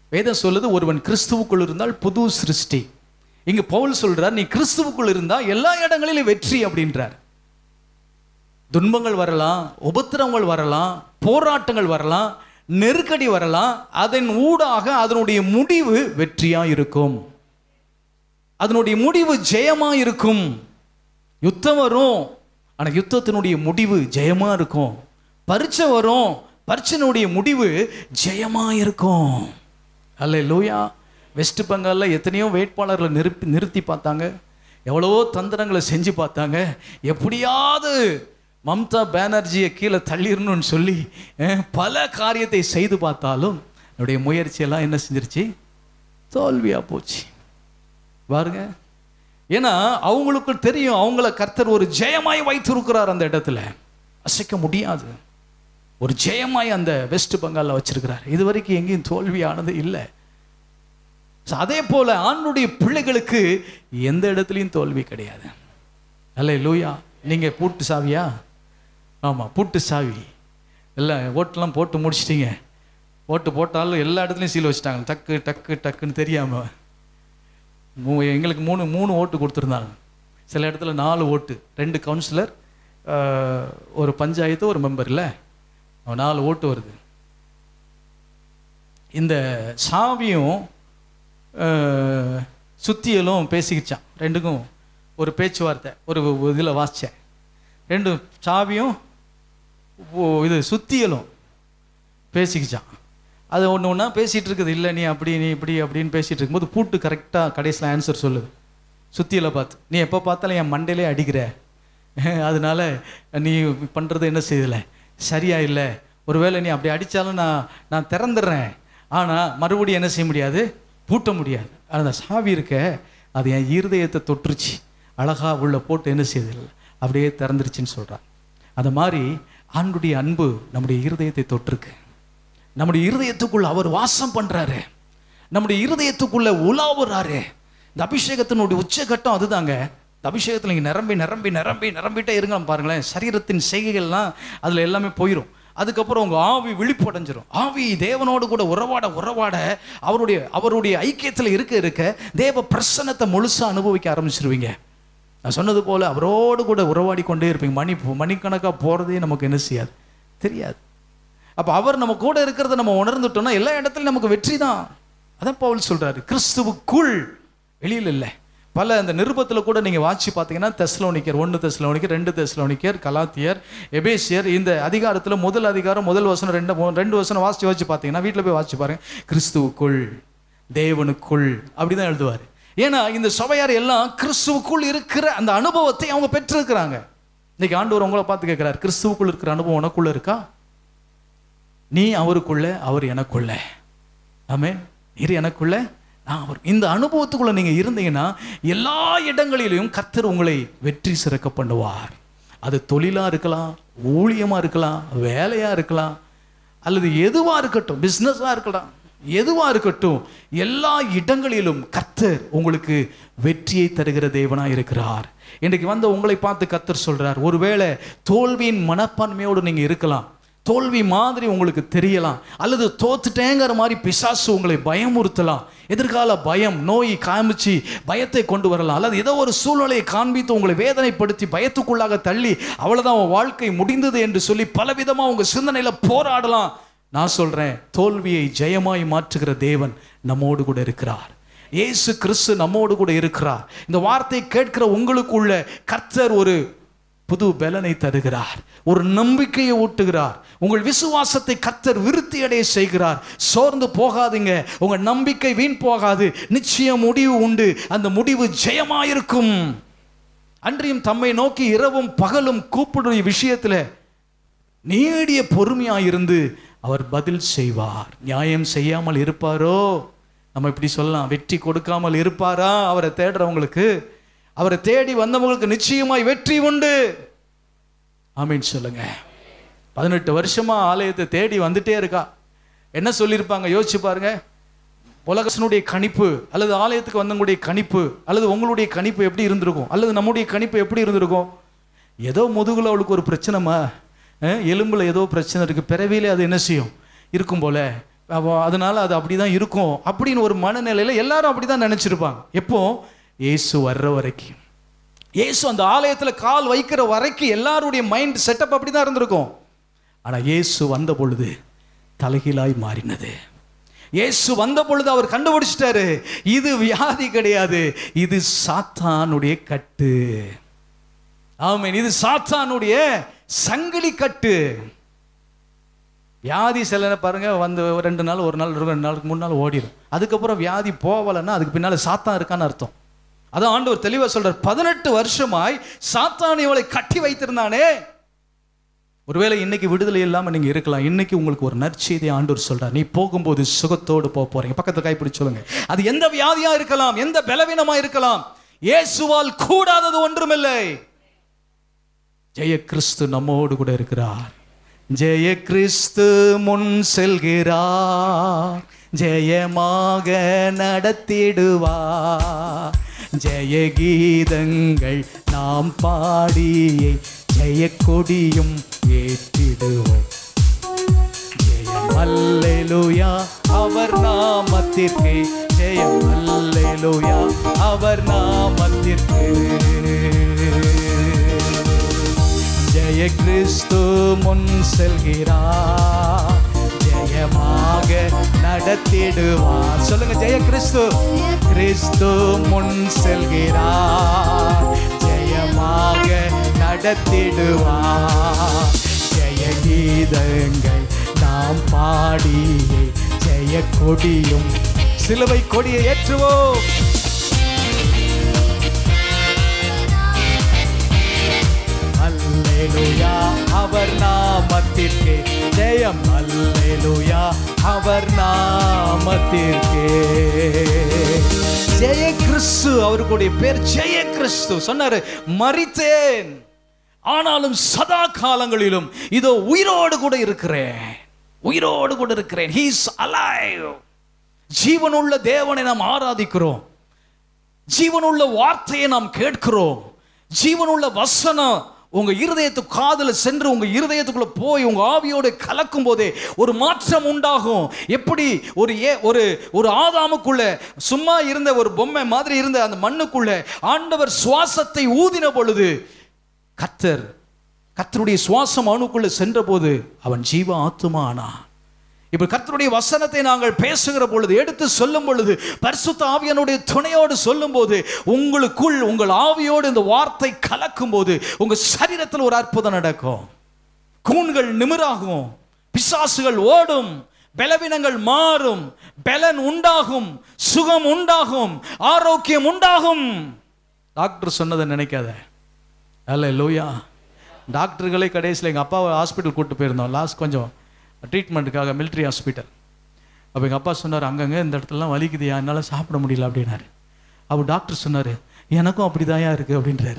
வேதம் சொல்லுது ஒருவன் கிறிஸ்துவுக்குள் இருந்தால் புது சிருஷ்டி. இங்க பவுல் சொல்றார், நீ கிறிஸ்துவுக்குள் இருந்தா எல்லா இடங்களிலும் வெற்றி அப்படின்றார். துன்பங்கள் வரலாம், உபத்திரவங்கள் வரலாம், போராட்டங்கள் வரலாம், நெருக்கடி வரலாம், அதன் ஊடாக அதனுடைய முடிவு வெற்றியா இருக்கும், அதனுடைய முடிவு ஜெயமா இருக்கும். யுத்தம் வரும், ஆனா யுத்தத்தினுடைய முடிவு ஜெயமா இருக்கும். பரீட்சை வரும், பரீட்சையினுடைய முடிவு ஜெயமா இருக்கும். அல்லேலூயா. வெஸ்ட் பெங்காலில் எத்தனையோ வேட்பாளர்களை நிறுத்தி நிறுத்தி பார்த்தாங்க, எவ்வளவோ தந்திரங்களை செஞ்சு பார்த்தாங்க, எப்படியாவது மம்தா பானர்ஜியை கீழே தள்ளிடணும்னு சொல்லி பல காரியத்தை செய்து பார்த்தாலும் என்னுடைய முயற்சியெல்லாம் என்ன செஞ்சிருச்சு? தோல்வியாக போச்சு பாருங்க. ஏன்னா அவங்களுக்கு தெரியும், அவங்கள கர்த்தர் ஒரு ஜெயமாய் வைத்திருக்கிறார், அந்த இடத்துல அசைக்க முடியாது, ஒரு ஜெயமாய் அந்த வெஸ்ட் பெங்காலில் வச்சிருக்கிறார். இது வரைக்கும் எங்கேயும் தோல்வியானது இல்லை. அதே போல ஆண்டுடைய பிள்ளைகளுக்கு எந்த இடத்துலையும் தோல்வி கிடையாது. அல்லேலூயா. நீங்க பூட்டு சாவியா? ஆமா, பூட்டு சாவி. எல்லாம் ஓட்டெல்லாம் போட்டு முடிச்சிட்டீங்க, ஓட்டு போட்டாலும் எல்லா இடத்துலையும் சீல் வச்சுட்டாங்க, டக்கு டக்கு டக்குன்னு தெரியாம. எங்களுக்கு மூணு மூணு ஓட்டு கொடுத்துருந்தாங்க, சில இடத்துல நாலு ஓட்டு, ரெண்டு கவுன்சிலர், ஒரு பஞ்சாயத்து, ஒரு மெம்பர், இல்லை நாலு ஓட்டு வருது. இந்த சாவியும் சுத்தியலும் பேசிக்கிச்சான், ரெண்டுக்கும் ஒரு பேச்சுவார்த்தை ஒரு இதில் வாசித்தேன். ரெண்டு சாவியும் இது சுத்தியலும் பேசிக்கிச்சான். அது ஒன்று ஒன்றா பேசிகிட்டு இருக்குது. இல்லை நீ அப்படி, நீ இப்படி அப்படின்னு பேசிகிட்டு இருக்கும்போது பூட்டு கரெக்டாக கடைசியில் ஆன்சர் சொல்லுது. சுத்தியலை பார்த்து, நீ எப்போ பார்த்தாலும் என் மண்டையிலே அடிக்கிற, அதனால நீ பண்ணுறது என்ன செய்யலை, சரியா இல்லை, ஒருவேளை நீ அப்படி அடித்தாலும் நான் நான் திறந்துடுறேன், ஆனால் மறுபடியும் என்ன செய்ய முடியாது, பூட்ட முடியாது. அந்த சாவி இருக்க அது என் இருதயத்தை தொற்றுச்சு, அழகா உள்ள போட்டு என்ன செய்யுது, அப்படியே திறந்துருச்சுன்னு சொல்கிறான். அந்த மாதிரி ஆண்டுடைய அன்பு நம்முடைய இருதயத்தை தொற்றுக்கு. நம்முடைய இருதயத்துக்குள்ள அவர் வாசம் பண்றாரு, நம்முடைய இருதயத்துக்குள்ள உலாவுறாரு. இந்த அபிஷேகத்தினுடைய உச்சகட்டம் அதுதாங்க. இந்த அபிஷேகத்தில் நீங்கள் நிரம்பி நிரம்பி நிரம்பி நிரம்பிட்டே இருங்க பாருங்களேன், சரீரத்தின் செய்கைகள்லாம் அதில் எல்லாமே போயிடும். அதுக்கப்புறம் உங்கள் ஆவி விழிப்படைஞ்சிரும். ஆவி தேவனோடு கூட உறவாட உறவாட அவருடைய அவருடைய ஐக்கியத்தில் இருக்க இருக்க தேவ பிரசன்னத்தை முழுசாக அனுபவிக்க ஆரம்பிச்சிருவீங்க. நான் சொன்னது போல் அவரோடு கூட உறவாடி கொண்டே இருப்பீங்க. மணி மணிக்கணக்காக போகிறதே நமக்கு என்ன செய்யாது, தெரியாது. அப்போ அவர் நம்ம கூட இருக்கிறத நம்ம உணர்ந்துட்டோம்னா எல்லா இடத்துலையும் நமக்கு வெற்றி தான். அதான் பவுல் சொல்கிறாரு, கிறிஸ்துவுக்குள், வெளியில் இல்லை. பல அந்த நிருபத்தில் கூட நீங்கள் வாட்சி பார்த்தீங்கன்னா தெஸ்லோனிக்கர் ஒன்று, தெஸ்லோனிக்கர் ரெண்டு, தெஸ்லோனிக்கர், கலாத்தியர், எபேசியர், இந்த அதிகாரத்தில் முதல் அதிகாரம் முதல் வசனம் ரெண்டு ரெண்டு வசனம் வாசிச்சு வச்சு பார்த்தீங்கன்னா வீட்டில் போய் வாசிச்சு பாருங்க, கிறிஸ்துவுக்குள், தேவனுக்குள் அப்படி தான் எழுதுவார். ஏன்னா இந்த சபையார் எல்லாம் கிறிஸ்துவுக்குள் இருக்கிற அந்த அனுபவத்தை அவங்க பெற்றிருக்கிறாங்க. இன்னைக்கு ஆண்டவர் உங்களை பார்த்து கேட்கிறார், கிறிஸ்துவுக்குள் இருக்கிற அனுபவம் உனக்குள்ள இருக்கா? நீ அவருக்குள்ள, அவர் எனக்குள்ள. ஆமென். இரு எனக்குள்ள, நான் அவர். இந்த அனுபவத்துக்குள்ள நீங்க இருந்தீங்கன்னா எல்லா இடங்களிலும் கர்த்தர் உங்களை வெற்றி சிறக்க பண்ணுவார். அது தொழிலா இருக்கலாம், ஊழியமா இருக்கலாம், வேலையா இருக்கலாம், அல்லது எதுவா இருக்கட்டும், பிசினஸா இருக்கலாம், எதுவா இருக்கட்டும், எல்லா இடங்களிலும் கர்த்தர் உங்களுக்கு வெற்றியை தருகிற தேவனா இருக்கிறார். இன்றைக்கு வந்து உங்களை பார்த்து கர்த்தர் சொல்றார், ஒருவேளை தோல்வியின் மனப்பான்மையோடு நீங்க இருக்கலாம், தோல்வி மாதிரி உங்களுக்கு தெரியலாம், அல்லது தோத்துட்டேங்கிற மாதிரி பிசாசு உங்களை பயமுறுத்தலாம், எதிர்கால பயம், நோய் காமிச்சு பயத்தை கொண்டு வரலாம், அல்லது ஏதோ ஒரு சூழ்நிலையை காண்பித்து உங்களை வேதனைப்படுத்தி பயத்துக்குள்ளாக தள்ளி அவ்வளோதான் உன் வாழ்க்கை முடிந்தது என்று சொல்லி பலவிதமாக உங்கள் சிந்தனையில் போராடலாம். நான் சொல்கிறேன், தோல்வியை ஜெயமாய் மாற்றுகிற தேவன் நம்மோடு கூட இருக்கிறார். இயேசு கிறிஸ்து நம்மோடு கூட இருக்கிறார். இந்த வார்த்தை கேட்கிற உங்களுக்குள்ள கர்த்தர் ஒரு புது பலனை தருகிறார், ஒரு நம்பிக்கையை ஊட்டுகிறார். உங்கள் விசுவாசத்தை கர்த்தர் விருத்தி அடைய செய்கிறார். சோர்ந்து போகாதீங்க, உங்க நம்பிக்கை வீண் போகாது. நிச்சயம் முடிவு உண்டு, அந்த முடிவு ஜெயமாயிருக்கும். அன்றியும் தம்மை நோக்கி இரவும் பகலும் கூப்பிடுற விஷயத்தில் நீடிய பொறுமையாயிருந்து அவர் பதில் செய்வார். நியாயம் செய்யாமல் இருப்பாரோ? நம்ம இப்படி சொல்லலாம், வெற்றி கொடுக்காமல் இருப்பாரா? அவரை தேடுறவங்களுக்கு, அவரை தேடி வந்தவங்களுக்கு நிச்சயமாய் வெற்றி உண்டு. ஆமீன் சொல்லுங்க. பதினெட்டு வருஷமா ஆலயத்தை தேடி வந்துட்டே இருக்கா. என்ன சொல்லியிருப்பாங்க யோசிச்சு பாருங்க. உலகத்தினுடைய கணிப்பு அல்லது ஆலயத்துக்கு வந்தவங்களுடைய கணிப்பு அல்லது உங்களுடைய கணிப்பு எப்படி இருந்திருக்கும், அல்லது நம்முடைய கணிப்பு எப்படி இருந்திருக்கும்? ஏதோ முதுகுல அவளுக்கு ஒரு பிரச்சனைமா, எலும்புல ஏதோ பிரச்சனை இருக்கு, பிறவியிலே அது என்ன செய்யும் இருக்கும் போல அதனால அது அப்படிதான் இருக்கும் அப்படின்னு ஒரு மனநிலையில எல்லாரும் அப்படிதான் நினைச்சிருப்பாங்க. எப்போ இயேசு வர்ற வரைக்கும், இயேசு அந்த ஆலயத்துல கால் வைக்கிற வரைக்கும் எல்லாருடைய மைண்ட் செட்டப் அப்படிதான் இருந்திருக்கும். ஆனா இயேசு வந்த பொழுது தலைகீழாய் மாறினது. இயேசு வந்த பொழுது அவர் கண்டுபிடிச்சிட்டாரு, இது வியாதி கிடையாது, இது சாத்தானுடைய கட்டு. ஆமென். இது சாத்தானுடைய சங்கிலி கட்டு. வியாதி சில பாருங்க வந்து ரெண்டு நாள் ஒரு நாள் ரெண்டு நாளுக்கு மூணு நாள் ஓடிடும். அதுக்கப்புறம் வியாதி போகலைன்னா அதுக்கு பின்னால சாத்தான் இருக்கான்னு அர்த்தம். அதான் ஆண்டவர் தெளிவா சொல்றார், பதினெட்டு வருஷமாய் சாத்தான் இவளை கட்டி வைத்திருந்தானே. ஒருவேளை இன்னைக்கு விடுதலை இல்லாம நீங்க இருக்கலாம். இன்னைக்கு உங்களுக்கு ஒரு நற்செய்தியை ஆண்டவர் சொல்றார், நீ போகும்போது சுகத்தோடு போக போறீங்க. பக்கத்துல கைப்பிடிச்சு சொல்லுங்க, அது எந்த வியாதியா இருக்கலாம், எந்த பலவீனமா இருக்கலாம், இயேசுவால் கூடாதது ஒன்றுமில்லை. ஜெய கிறிஸ்து நம்மோடு கூட இருக்கிறார். ஜெய கிறிஸ்து முன் செல்கிறார், ஜெயமாக நடத்திடுவார். ஜெய கீதங்கள் நாம் பாடியே ஜெய கொடியும் ஏற்றிடுவோம். ஜெயம் அல்லேலூயா அவர் நாமத்திற்கு, ஜெயம் அல்லேலூயா அவர் நாமத்திற்கு. ஜெய கிறிஸ்து முன் செல்கிறார், ஜெயமாக நடத்திடுவார். சொல்லுங்க, ஜெய கிறிஸ்து. கிறிஸ்து முன் செல்கிறார், ஜெயமாக நடத்திடுவார். ஜெய கீதங்கள் நாம் பாடியே ஜெய கொடியும், சிலுவை கொடியை ஏற்றுவோம். அல்லேலூயா அவர் நாமத்திற்கு, ஜெயம் அல்லேலூயா அவர் நாமத்திற்கு. ஜெய கிறிஸ்து, அவருடைய பேர் ஜெய கிறிஸ்து. சொன்னாரு, மரித்தேன் ஆனாலும் சதா காலங்களிலும் இதோ உயிரோடு கூட இருக்கிறேன், உயிரோடு கூட இருக்கிறேன். He is alive. ஜீவனுள்ள தேவனை நாம் ஆராதிக்கிறோம், ஜீவனுள்ள வார்த்தையை நாம் கேட்கிறோம். ஜீவனுள்ள வசனம் உங்க இருதயத்துக்கு காதுல சென்று உங்க இருதயத்துக்குள்ள போய் உங்க ஆவியோட கலக்கும் போதே ஒரு மாற்றம் உண்டாகும். எப்படி ஒரு ஏ ஒரு ஒரு ஆதாமுக்குள்ள சும்மா இருந்த ஒரு பொம்மை மாதிரி இருந்த அந்த மண்ணுக்குள்ள ஆண்டவர் சுவாசத்தை ஊதின பொழுது, கர்த்தர் கர்த்தருடைய சுவாசம் அவனுக்குள்ள சென்ற போது அவன் ஜீவ ஆத்துமா ஆனான். இப்ப கர்த்தருடைய வசனத்தை நாங்கள் பேசுகிற பொழுது, எடுத்து சொல்லும் பொழுது, பரிசுத்த ஆவியானுடைய துணையோடு சொல்லும் போது, உங்களுக்குள் உங்கள் ஆவியோடு இந்த வார்த்தை கலக்கும் போது உங்க சரீரத்தில் ஒரு அற்புதம் நடக்கும். கூண்கள் நிமிராகும், பிசாசுகள் ஓடும், பலவீனங்கள் மாறும், பலன் உண்டாகும், சுகம் உண்டாகும், ஆரோக்கியம் உண்டாகும். டாக்டர் சொன்னதை நினைக்காத. அல்லேலூயா. டாக்டர்களே கடைசியில் எங்கள் அப்பாவை ஹாஸ்பிட்டல் கூப்பிட்டு போயிருந்தோம், லாஸ்ட் கொஞ்சம் ட்ரீட்மெண்ட்டுக்காக, மிலிட்ரி ஹாஸ்பிட்டல். அப்போ எங்கள் அப்பா சொன்னார், அங்கங்கே இந்த இடத்துலலாம் வலிக்குதுயா, என்னால் சாப்பிட முடியல அப்படின்னாரு. அப்போ டாக்டர் சொன்னார், எனக்கும் அப்படிதாயா இருக்குது அப்படின்றாரு.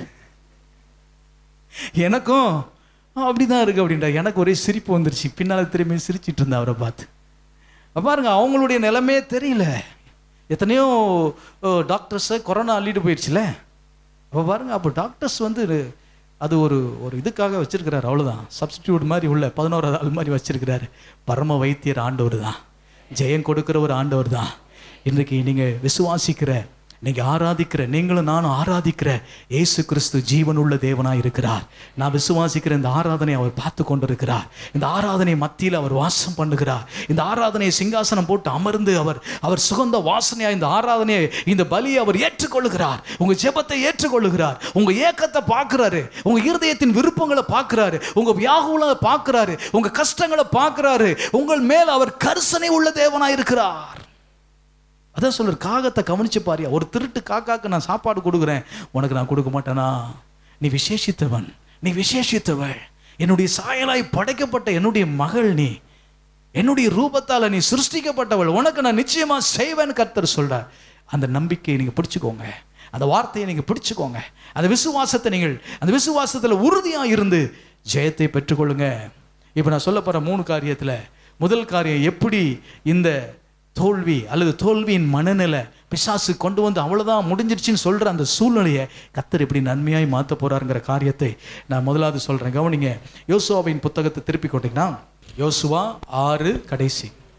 எனக்கும் அப்படிதான் இருக்குது அப்படின்றார். எனக்கு ஒரே சிரிப்பு வந்துருச்சு. பின்னால் திரும்பி சிரிச்சிட்டு இருந்தேன் அவரை பார்த்து. பாருங்க, அவங்களுடைய நிலைமையே தெரியல. எத்தனையோ டாக்டர்ஸை கொரோனா அள்ளிட்டு போயிடுச்சுல. அப்போ பாருங்க, அப்போ டாக்டர்ஸ் வந்து அது ஒரு ஒரு இதுக்காக வச்சிருக்கிறாரு, அவ்வளோதான். சப்ஸ்டிடியூட் மாதிரி உள்ள பதினோராவது ஆள் மாதிரி வச்சிருக்கிறாரு. பரம வைத்தியர் ஆண்டவர் தான், ஜெயம் கொடுக்கிற ஒரு ஆண்டவர் தான். இன்றைக்கு நீங்கள் விசுவாசிக்கிற, நீங்கள் ஆராதிக்கிற, நீங்களும் நானும் ஆராதிக்கிற இயேசு கிறிஸ்து ஜீவனுள்ள தேவனாக இருக்கிறார். நான் விசுவாசிக்கிற இந்த ஆராதனை அவர் பார்த்து கொண்டிருக்கிறார். இந்த ஆராதனை மத்தியில் அவர் வாசம் பண்ணுகிறார். இந்த ஆராதனையை சிங்காசனம் போட்டு அமர்ந்து அவர் அவர் சுகந்த வாசனையா இந்த ஆராதனையை, இந்த பலியை அவர் ஏற்றுக்கொள்ளுகிறார். உங்க ஜெபத்தை ஏற்றுக்கொள்ளுகிறார். உங்க ஏக்கத்தை பார்க்கிறாரு, உங்க இருதயத்தின் விருப்பங்களை பார்க்கிறாரு, உங்க வியாகுலத்தை பார்க்கிறாரு, உங்க கஷ்டங்களை பார்க்கிறாரு. உங்கள் மேல் அவர் கரிசனை உள்ள தேவனாக இருக்கிறார். அதான் சொல்ற, காகத்தை கவனிச்சு பாரியா. ஒரு திருட்டு காக்காக்கு நான் சாப்பாடு கொடுக்குறேன், உனக்கு நான் கொடுக்க மாட்டேனா? நீ விசேஷித்தவன், நீ விசேஷித்தவள், என்னுடைய சாயலாய் படைக்கப்பட்ட என்னுடைய மகள், நீ என்னுடைய ரூபத்தால் நீ சிருஷ்டிக்கப்பட்டவள், உனக்கு நான் நிச்சயமா செய்வேன்னு கர்த்தர் சொல்றார். அந்த நம்பிக்கையை நீங்க பிடிச்சுக்கோங்க, அந்த வார்த்தையை நீங்க பிடிச்சுக்கோங்க, அந்த விசுவாசத்தை நீங்கள் அந்த விசுவாசத்தில் உறுதியா இருந்து ஜெயத்தை பெற்றுக்கொள்ளுங்க. இப்போ நான் சொல்ல போற மூணு காரியத்துல முதல் காரியம், எப்படி இந்த தோல்வி அல்லது தோல்வியின் மனநிலை பிசாசு கொண்டு வந்து அவ்வளோதான் முடிஞ்சிருச்சுன்னு சொல்கிற அந்த சூழ்நிலையை கர்த்தர் எப்படி நன்மையாய் மாற்ற போகிறாருங்கிற காரியத்தை நான் முதலாவது சொல்கிறேன். கவனிங்க, யோசுவாவின் புத்தகத்தை திருப்பி கொண்டீங்கன்னா, யோசுவா ஆறு கடைசி.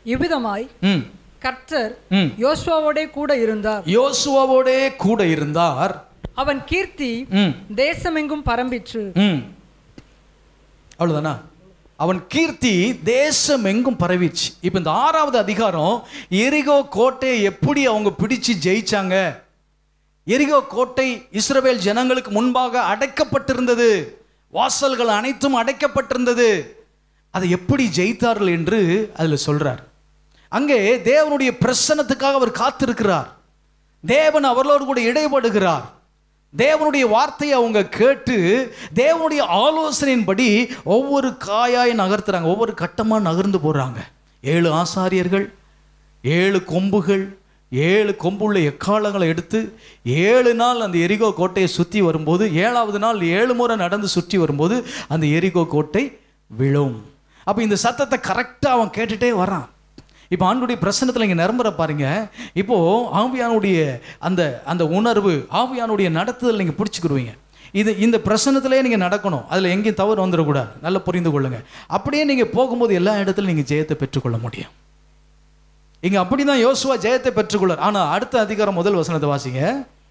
இவ்விதமாய் ம் கர்த்தர் ம் யோசுவாவோடே கூட இருந்தார். யோசுவாவோடே கூட இருந்தார். அவன் கீர்த்தி ம் தேசமெங்கும் பரம்பிற்று. ம் அவ்வளவுதானா? அவன் கீர்த்தி தேசம் எங்கும் பரவிச்சு. இப்போ இந்த ஆறாவது அதிகாரம் எரிகோ கோட்டையை எப்படி அவங்க பிடிச்சு ஜெயிச்சாங்க, எரிகோ கோட்டை இஸ்ரவேல் ஜனங்களுக்கு முன்பாக அடைக்கப்பட்டிருந்தது, வாசல்கள் அனைத்தும் அடைக்கப்பட்டிருந்தது, அதை எப்படி ஜெயித்தார்கள் என்று அதில் சொல்றார். அங்கே தேவனுடைய பிரசன்னத்துக்காக அவர் காத்திருக்கிறார். தேவன் அவர்களோடு கூட இடைபடுகிறார். தேவனுடைய வார்த்தையை அவங்க கேட்டு தேவனுடைய ஆலோசனையின்படி ஒவ்வொரு காயாய் நகர்த்துறாங்க, ஒவ்வொரு கட்டமாக நகர்ந்து போகிறாங்க. ஏழு ஆசாரியர்கள், ஏழு கொம்புகள், ஏழு கொம்புள்ள எக்காலங்களை எடுத்து ஏழு நாள் அந்த எரிகோ கோட்டையை சுற்றி வரும்போது, ஏழாவது நாள் ஏழு முறை நடந்து சுற்றி வரும்போது அந்த எரிகோ கோட்டை விழும். அப்போ இந்த சத்தத்தை கரெக்டாக அவன் கேட்டுகிட்டே வரான். இப்போ ஆண்டுடைய பிரசன்னத்தில் இங்கே நிரம்புற பாருங்க. இப்போது ஆவியானுடைய அந்த அந்த உணர்வு, ஆவியானுடைய நடத்துதல் நீங்கள் பிடிச்சிக்கிடுவீங்க. இது இந்த பிரசன்னத்திலே நீங்கள் நடக்கணும், அதில் எங்கேயும் தவறு வந்துடக்கூடாது. நல்லா புரிந்து கொள்ளுங்கள். அப்படியே நீங்கள் போகும்போது எல்லா இடத்துலையும் நீங்கள் ஜெயத்தை பெற்றுக்கொள்ள முடியும். இங்கே அப்படி தான் யோசுவா ஜெயத்தை பெற்றுக்கொள்ளார். ஆனால் அடுத்த அதிகாரம் முதல் வசனத்தை வாசிங்க.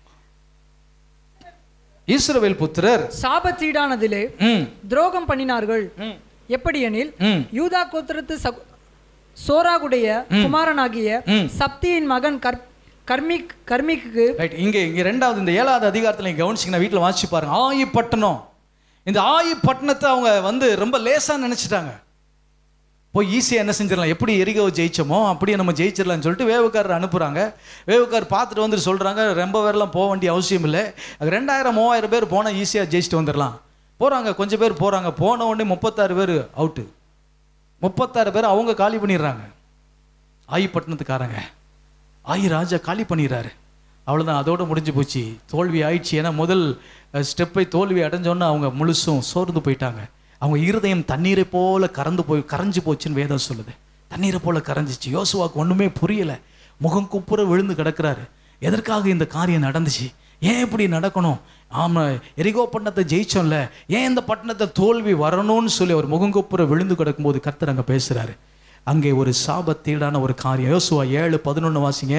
இஸ்ரவேல் புத்திரர் சாபத்தீடானதிலே துரோகம் பண்ணினார்கள். எப்படி எனில், யூதா கோத்திரத்து சோராகுடைய குமாரனாகிய சப்தியின் மகன் கர்மிக் கர்மிக்கு இங்கே இங்கே ரெண்டாவது இந்த ஏழாவது அதிகாரத்தில் நீங்கள் கவனிச்சிங்கன்னா வீட்டில் வாசிச்சு பாருங்க. ஆயி பட்டணம், இந்த ஆயி பட்டணத்தை அவங்க வந்து ரொம்ப லேசாக நினச்சிட்டாங்க. போய் ஈஸியாக என்ன செஞ்சிடலாம், எப்படி எரிகோவை ஜெயிச்சோமோ அப்படியே நம்ம ஜெயிச்சிடலாம்னு சொல்லிட்டு வேவுக்காரர் அனுப்புகிறாங்க. வேவுக்காரர் பார்த்துட்டு வந்துட்டு சொல்கிறாங்க, ரொம்ப பேர்லாம் போக வேண்டிய அவசியம் இல்லை, ரெண்டாயிரம் மூவாயிரம் பேர் போனால் ஈஸியாக ஜெயிச்சுட்டு வந்துடலாம். போகிறாங்க, கொஞ்சம் பேர் போகிறாங்க. போன உடனே முப்பத்தாறு பேர் அவுட்டு. முப்பத்தாறு பேர் அவங்க காலி பண்ணிடுறாங்க. ஆயி பட்டணத்துக்காரங்க ஆயி ராஜா காலி பண்ணிடுறாரு. அவ்வளோதான், அதோடு முடிஞ்சு போச்சு, தோல்வி ஆயிடுச்சு. ஏன்னா முதல் ஸ்டெப்பை தோல்வி அடைஞ்சோன்னு அவங்க முழுசும் சோர்ந்து போயிட்டாங்க. அவங்க இருதயம் தண்ணீரை போல கறந்து போய் கரைஞ்சி போச்சுன்னு வேதம் சொல்லுது. தண்ணீரை போல கரைஞ்சிச்சு. யோசுவாவுக்கு ஒன்றுமே புரியலை, முகம் குப்புற விழுந்து கிடக்கிறாரு. எதற்காக இந்த காரியம் நடந்துச்சு, ஏன் இப்படி நடக்கணும், ஆமாம் எரிகோ பட்டணத்தை ஜெயிச்சோம்ல, ஏன் இந்த பட்டணத்தை தோல்வி வரணும்னு சொல்லி அவர் முகங்குப்புற விழுந்து கிடக்கும்போது கர்த்தர் அங்கே பேசுகிறாரு. அங்கே ஒரு சாபத்தீடான ஒரு காரியம். யோசுவா ஏழு பதினொன்று வாசிங்க.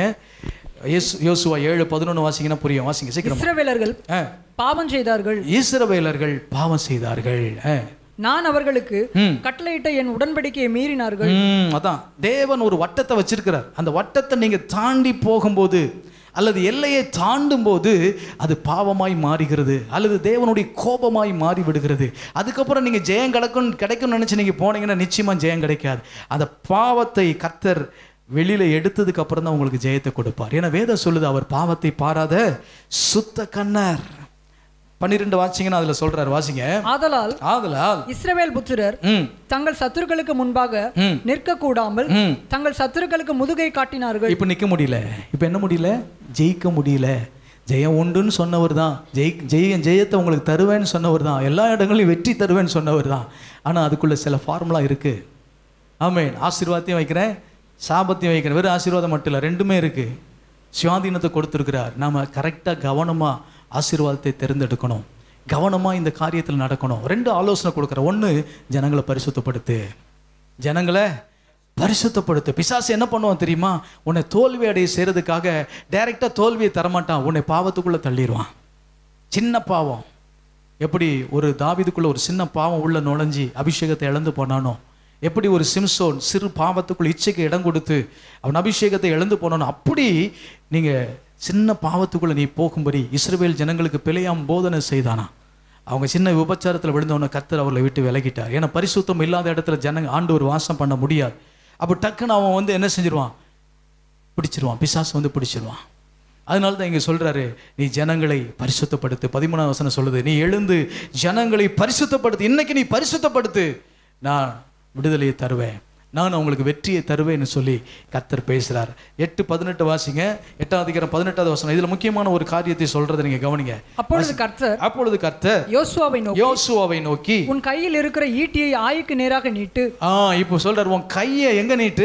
யோசுவா ஏழு பதினொன்று வாசிங்கன்னா புரியும், வாசிங்க சீக்கிரம். இஸ்ரவேலர்கள் பாவம் செய்தார்கள். இஸ்ரவேலர்கள் பாவம் செய்தார்கள். நான் அவர்களுக்கு கட்டளையிட்ட என் உடன்படிக்கையை மீறினார்கள். அதான் தேவன் ஒரு வட்டத்தை வச்சிருக்கிறார். அந்த வட்டத்தை நீங்க தாண்டி போகும்போது அல்லது எல்லையை தாண்டும் போது அது பாவமாய் மாறுகிறது, அல்லது தேவனுடைய கோபமாய் மாறி விடுகிறது. அதுக்கப்புறம் நீங்கள் ஜெயம் கிடைக்கும் கிடைக்கும்னு நினச்சி நீங்கள் போனீங்கன்னா நிச்சயமாக ஜெயம் கிடைக்காது. அந்த பாவத்தை கர்த்தர் வெளியில் எடுத்ததுக்கு அப்புறம் தான் உங்களுக்கு ஜெயத்தை கொடுப்பார். ஏன்னா வேதம் சொல்லுது, அவர் பாவத்தை பாராத சுத்த கண்ணர். பன்னிரெண்டு வாசிங்கன்னா அதுல சொல்றாரு, வாசிங்க. ஆதலால் ஆதலால் இஸ்ரவேல் புத்திரர் தங்கள் சத்துருக்களுக்கு முன்பாக நிற்க கூடாமல் தங்கள் சத்துருக்களுக்கு முதுகை காட்டினார்கள். இப்ப நிக்க முடியல, இப்ப என்ன முடியல, ஜெயிக்க முடியல. ஜெயம் உண்டுன்னு சொன்னவர் தான், ஜெய் ஜெய ஜெயத்தை உங்களுக்கு தருவேன்னு சொன்னவர் தான், எல்லா இடங்களையும் வெற்றி தருவேன்னு சொன்னவர் தான். ஆனா அதுக்குள்ள சில ஃபார்முலா இருக்கு. ஆமென். ஆசீர்வாதத்தையும் வைக்கிறேன், சாபத்தையும் வைக்கிறேன். வெறும் ஆசீர்வாதம் மட்டும் இல்லை, ரெண்டுமே இருக்கு. சுயாதீனத்தை கொடுத்துருக்கிறார். நாம கரெக்டா கவனமா ஆசீர்வாதத்தை தேர்ந்தெடுக்கணும், கவனமாக இந்த காரியத்தில் நடக்கணும். ரெண்டு ஆலோசனை கொடுக்குற. ஒன்று, ஜனங்களை பரிசுத்தப்படுத்து, ஜனங்களை பரிசுத்தப்படுத்து. பிசாசு என்ன பண்ணுவான் தெரியுமா, உன்னை தோல்வி அடைய செய்கிறதுக்காக டைரெக்டாக தோல்வியை தரமாட்டான், உன்னை பாவத்துக்குள்ளே தள்ளிடுவான். சின்ன பாவம் எப்படி ஒரு தாவீதுக்குள்ளே ஒரு சின்ன பாவம் உள்ள நுழைஞ்சி அபிஷேகத்தை இழந்து போனானோ, எப்படி ஒரு சிம்சோன் சிறு பாவத்துக்குள்ள இச்சைக்கு இடம் கொடுத்து அவன் அபிஷேகத்தை இழந்து போனானோ, அப்படி நீங்கள் சின்ன பாவத்துக்குள்ளே நீ போகும்படி இஸ்ரவேல் ஜனங்களுக்கு பிழையாம் போதனை செய்தானா. அவங்க சின்ன விபச்சாரத்தில் விழுந்தவன கர்த்தர் அவர்களை விட்டு விலகிட்டார். ஏன்னா பரிசுத்தம் இல்லாத இடத்துல ஜனங்க ஆண்டவர் வாசம் பண்ண முடியாது. அப்போ டக்குன்னு அவன் வந்து என்ன செஞ்சிருவான், பிடிச்சிருவான், பிசாசு வந்து பிடிச்சிருவான். அதனால தான் இங்கே சொல்கிறாரு, நீ ஜனங்களை பரிசுத்தப்படுத்து. பதிமூணாம் வசனம் சொல்லுது, நீ எழுந்து ஜனங்களை பரிசுத்தப்படுத்து. இன்னைக்கு நீ பரிசுத்தப்படுத்து, நான் விடுதலையை தருவேன், நான் அவங்களுக்கு வெற்றியை தருவேன்னு சொல்லி கர்த்தர் பேசுகிறார். எட்டு பதினெட்டு வாசிங்க. எட்டாவது அதிகாரம் பதினெட்டாவது வசனம். இதில் முக்கியமான ஒரு காரியத்தை சொல்றதை நீங்கள் கவனிங்க. அப்பொழுது கர்த்தர் அப்பொழுது கர்த்தர் யோசுவாவை நோக்கி யோசுவாவை நோக்கி உன் கையில் இருக்கிற ஈட்டியை ஆயிக்கு நேராக நீட்டு. ஆ இப்போ சொல்றாரு, உன் கையை எங்க நீட்டு,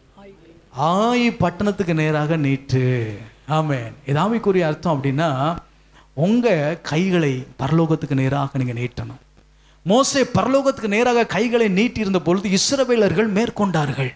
ஆயி பட்டணத்துக்கு நேராக நீட்டு. ஆமென். இது ஆவிக்குரிய அர்த்தம் அப்படின்னா, உங்க கைகளை பரலோகத்துக்கு நேராக நீங்க நீட்டணும். மோசே பரலோகத்துக்கு நேராக கைகளை நீட்டி இருந்த பொழுது இஸ்ரவேலர்கள் மேற்கொண்டார்கள்.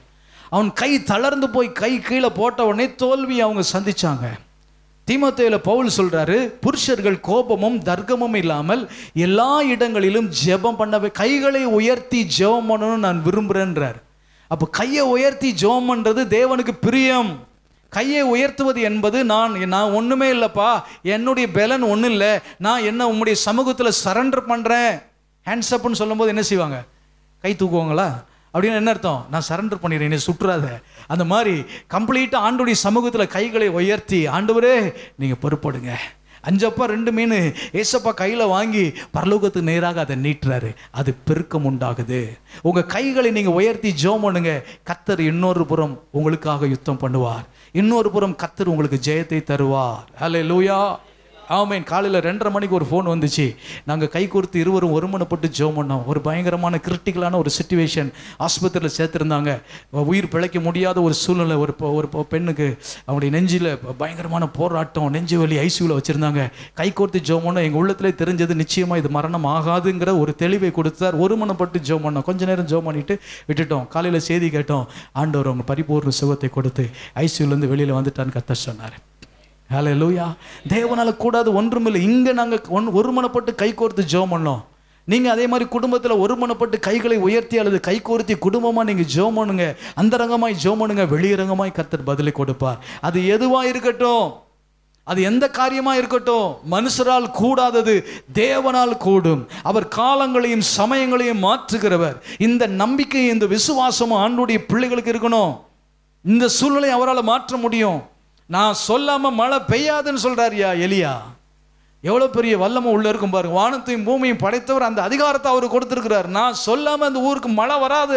அவன் கை தளர்ந்து போய் கை கீழே போட்ட உடனே தோல்வி அவங்க சந்திச்சாங்க. தீமோத்தேயுல பவுல் சொல்றாரு, புருஷர்கள் கோபமும் தர்க்கமும் இல்லாமல் எல்லா இடங்களிலும் ஜெபம் பண்ணவே கைகளை உயர்த்தி ஜெபம் பண்ணணும்னு நான் விரும்புகிறேன்றார். அப்போ கையை உயர்த்தி ஜெபம் பண்ணுறது தேவனுக்கு பிரியம். கையை உயர்த்துவது என்பது நான் நான் ஒன்றுமே இல்லைப்பா, என்னுடைய பலன் ஒன்றும் இல்லை, நான் என்ன உங்களுடைய சமூகத்தில் சரண்டர் பண்ணுறேன். ஹேண்ட்ஸ் அப்னு சொல்லும்போது என்ன செய்வாங்க? கை தூக்குவாங்களா? அப்படின்னு என்ன அர்த்தம்? நான் சரண்டர் பண்ணிடுறேன், என்னை சுற்றுறாத. அந்த மாதிரி கம்ப்ளீட்டாக ஆண்டோடைய சமூகத்தில் கைகளை உயர்த்தி, ஆண்டவரே நீங்கள் பொறுப்படுங்க. அஞ்சப்பா ரெண்டு மீன் ஏசப்பா கையில் வாங்கி பரலோகத்துக்கு நேராக அதை நீட்டுறாரு. அது பெருக்கம் உண்டாகுது. உங்கள் கைகளை நீங்கள் உயர்த்தி ஜெபம் பண்ணுங்க. கர்த்தர் இன்னொரு புறம் உங்களுக்காக யுத்தம் பண்ணுவார். இன்னொரு புறம் கர்த்தர் உங்களுக்கு ஜெயத்தை தருவார். ஹல்லேலூயா, ஆமென். காலையில் ரெண்டரை மணிக்கு ஒரு ஃபோன் வந்துச்சு. நாங்கள் கை கோர்த்து இருவரும் ஒருமனப்பட்டு ஜெபம் பண்ணோம். ஒரு பயங்கரமான கிரிட்டிக்கலான ஒரு சிச்சுவேஷன், ஆஸ்பத்திரியில் சேர்த்துருந்தாங்க. உயிர் பிழைக்க முடியாத ஒரு சூழ்நிலை. ஒரு ஒரு பெண்ணுக்கு அவங்களுடைய நெஞ்சில் பயங்கரமான போராட்டம், நெஞ்சு வலி, ஐசியூவில் வச்சுருந்தாங்க. கை கோர்த்து ஜெபம் பண்ணோம். எங்கள் உள்ளத்திலே தெரிஞ்சது நிச்சயமாக இது மரணம் ஆகாதுங்கிற ஒரு தெளிவை கொடுத்தார். ஒருமனப்பட்டு ஜெபம் பண்ணோம். கொஞ்ச நேரம் ஜெபம் பண்ணிவிட்டு விட்டுட்டோம். காலையில் செய்தி கேட்டோம், ஆண்டவர் அவங்க பரிபூர்ண சுகத்தை கொடுத்து ஐசியூலேருந்து வெளியில் வந்துட்டான்னு கர்த்தர் சொன்னார். ஹல்லேலூயா. தேவனால கூடாது ஒன்றுமில்லை. இங்கே நாங்கள் ஒன் ஒருமனப்பட்டு கை கோர்த்து ஜெபம் பண்ணோம். நீங்கள் அதே மாதிரி குடும்பத்தில் ஒருமனப்பட்டு கைகளை உயர்த்தி அல்லது கை கோர்த்தி குடும்பமாக நீங்கள் ஜெபம் பண்ணுங்க. அந்தரங்கமாய் ஜெபம் பண்ணுங்க. வெளியரங்கமாய் கர்த்தர் பதிலை கொடுப்பார். அது எதுவாக இருக்கட்டும், அது எந்த காரியமாக இருக்கட்டும், மனுஷரால் கூடாதது தேவனால் கூடும். அவர் காலங்களையும் சமயங்களையும் மாற்றுகிறவர். இந்த நம்பிக்கை, இந்த விசுவாசமும் ஆண்டோடைய பிள்ளைகளுக்கு இருக்கணும். இந்த சூழ்நிலை அவரால் மாற்ற முடியும். நான் சொல்லாமல் மழை பெய்யாதுன்னு சொல்கிறாரியா எலியா. எவ்வளோ பெரிய வல்லமை உள்ளே இருக்கும் பாருங்க. வானத்தையும் பூமியும் படைத்தவர் அந்த அதிகாரத்தை அவர் கொடுத்துருக்கிறார். நான் சொல்லாமல் அந்த ஊருக்கு மழை வராது.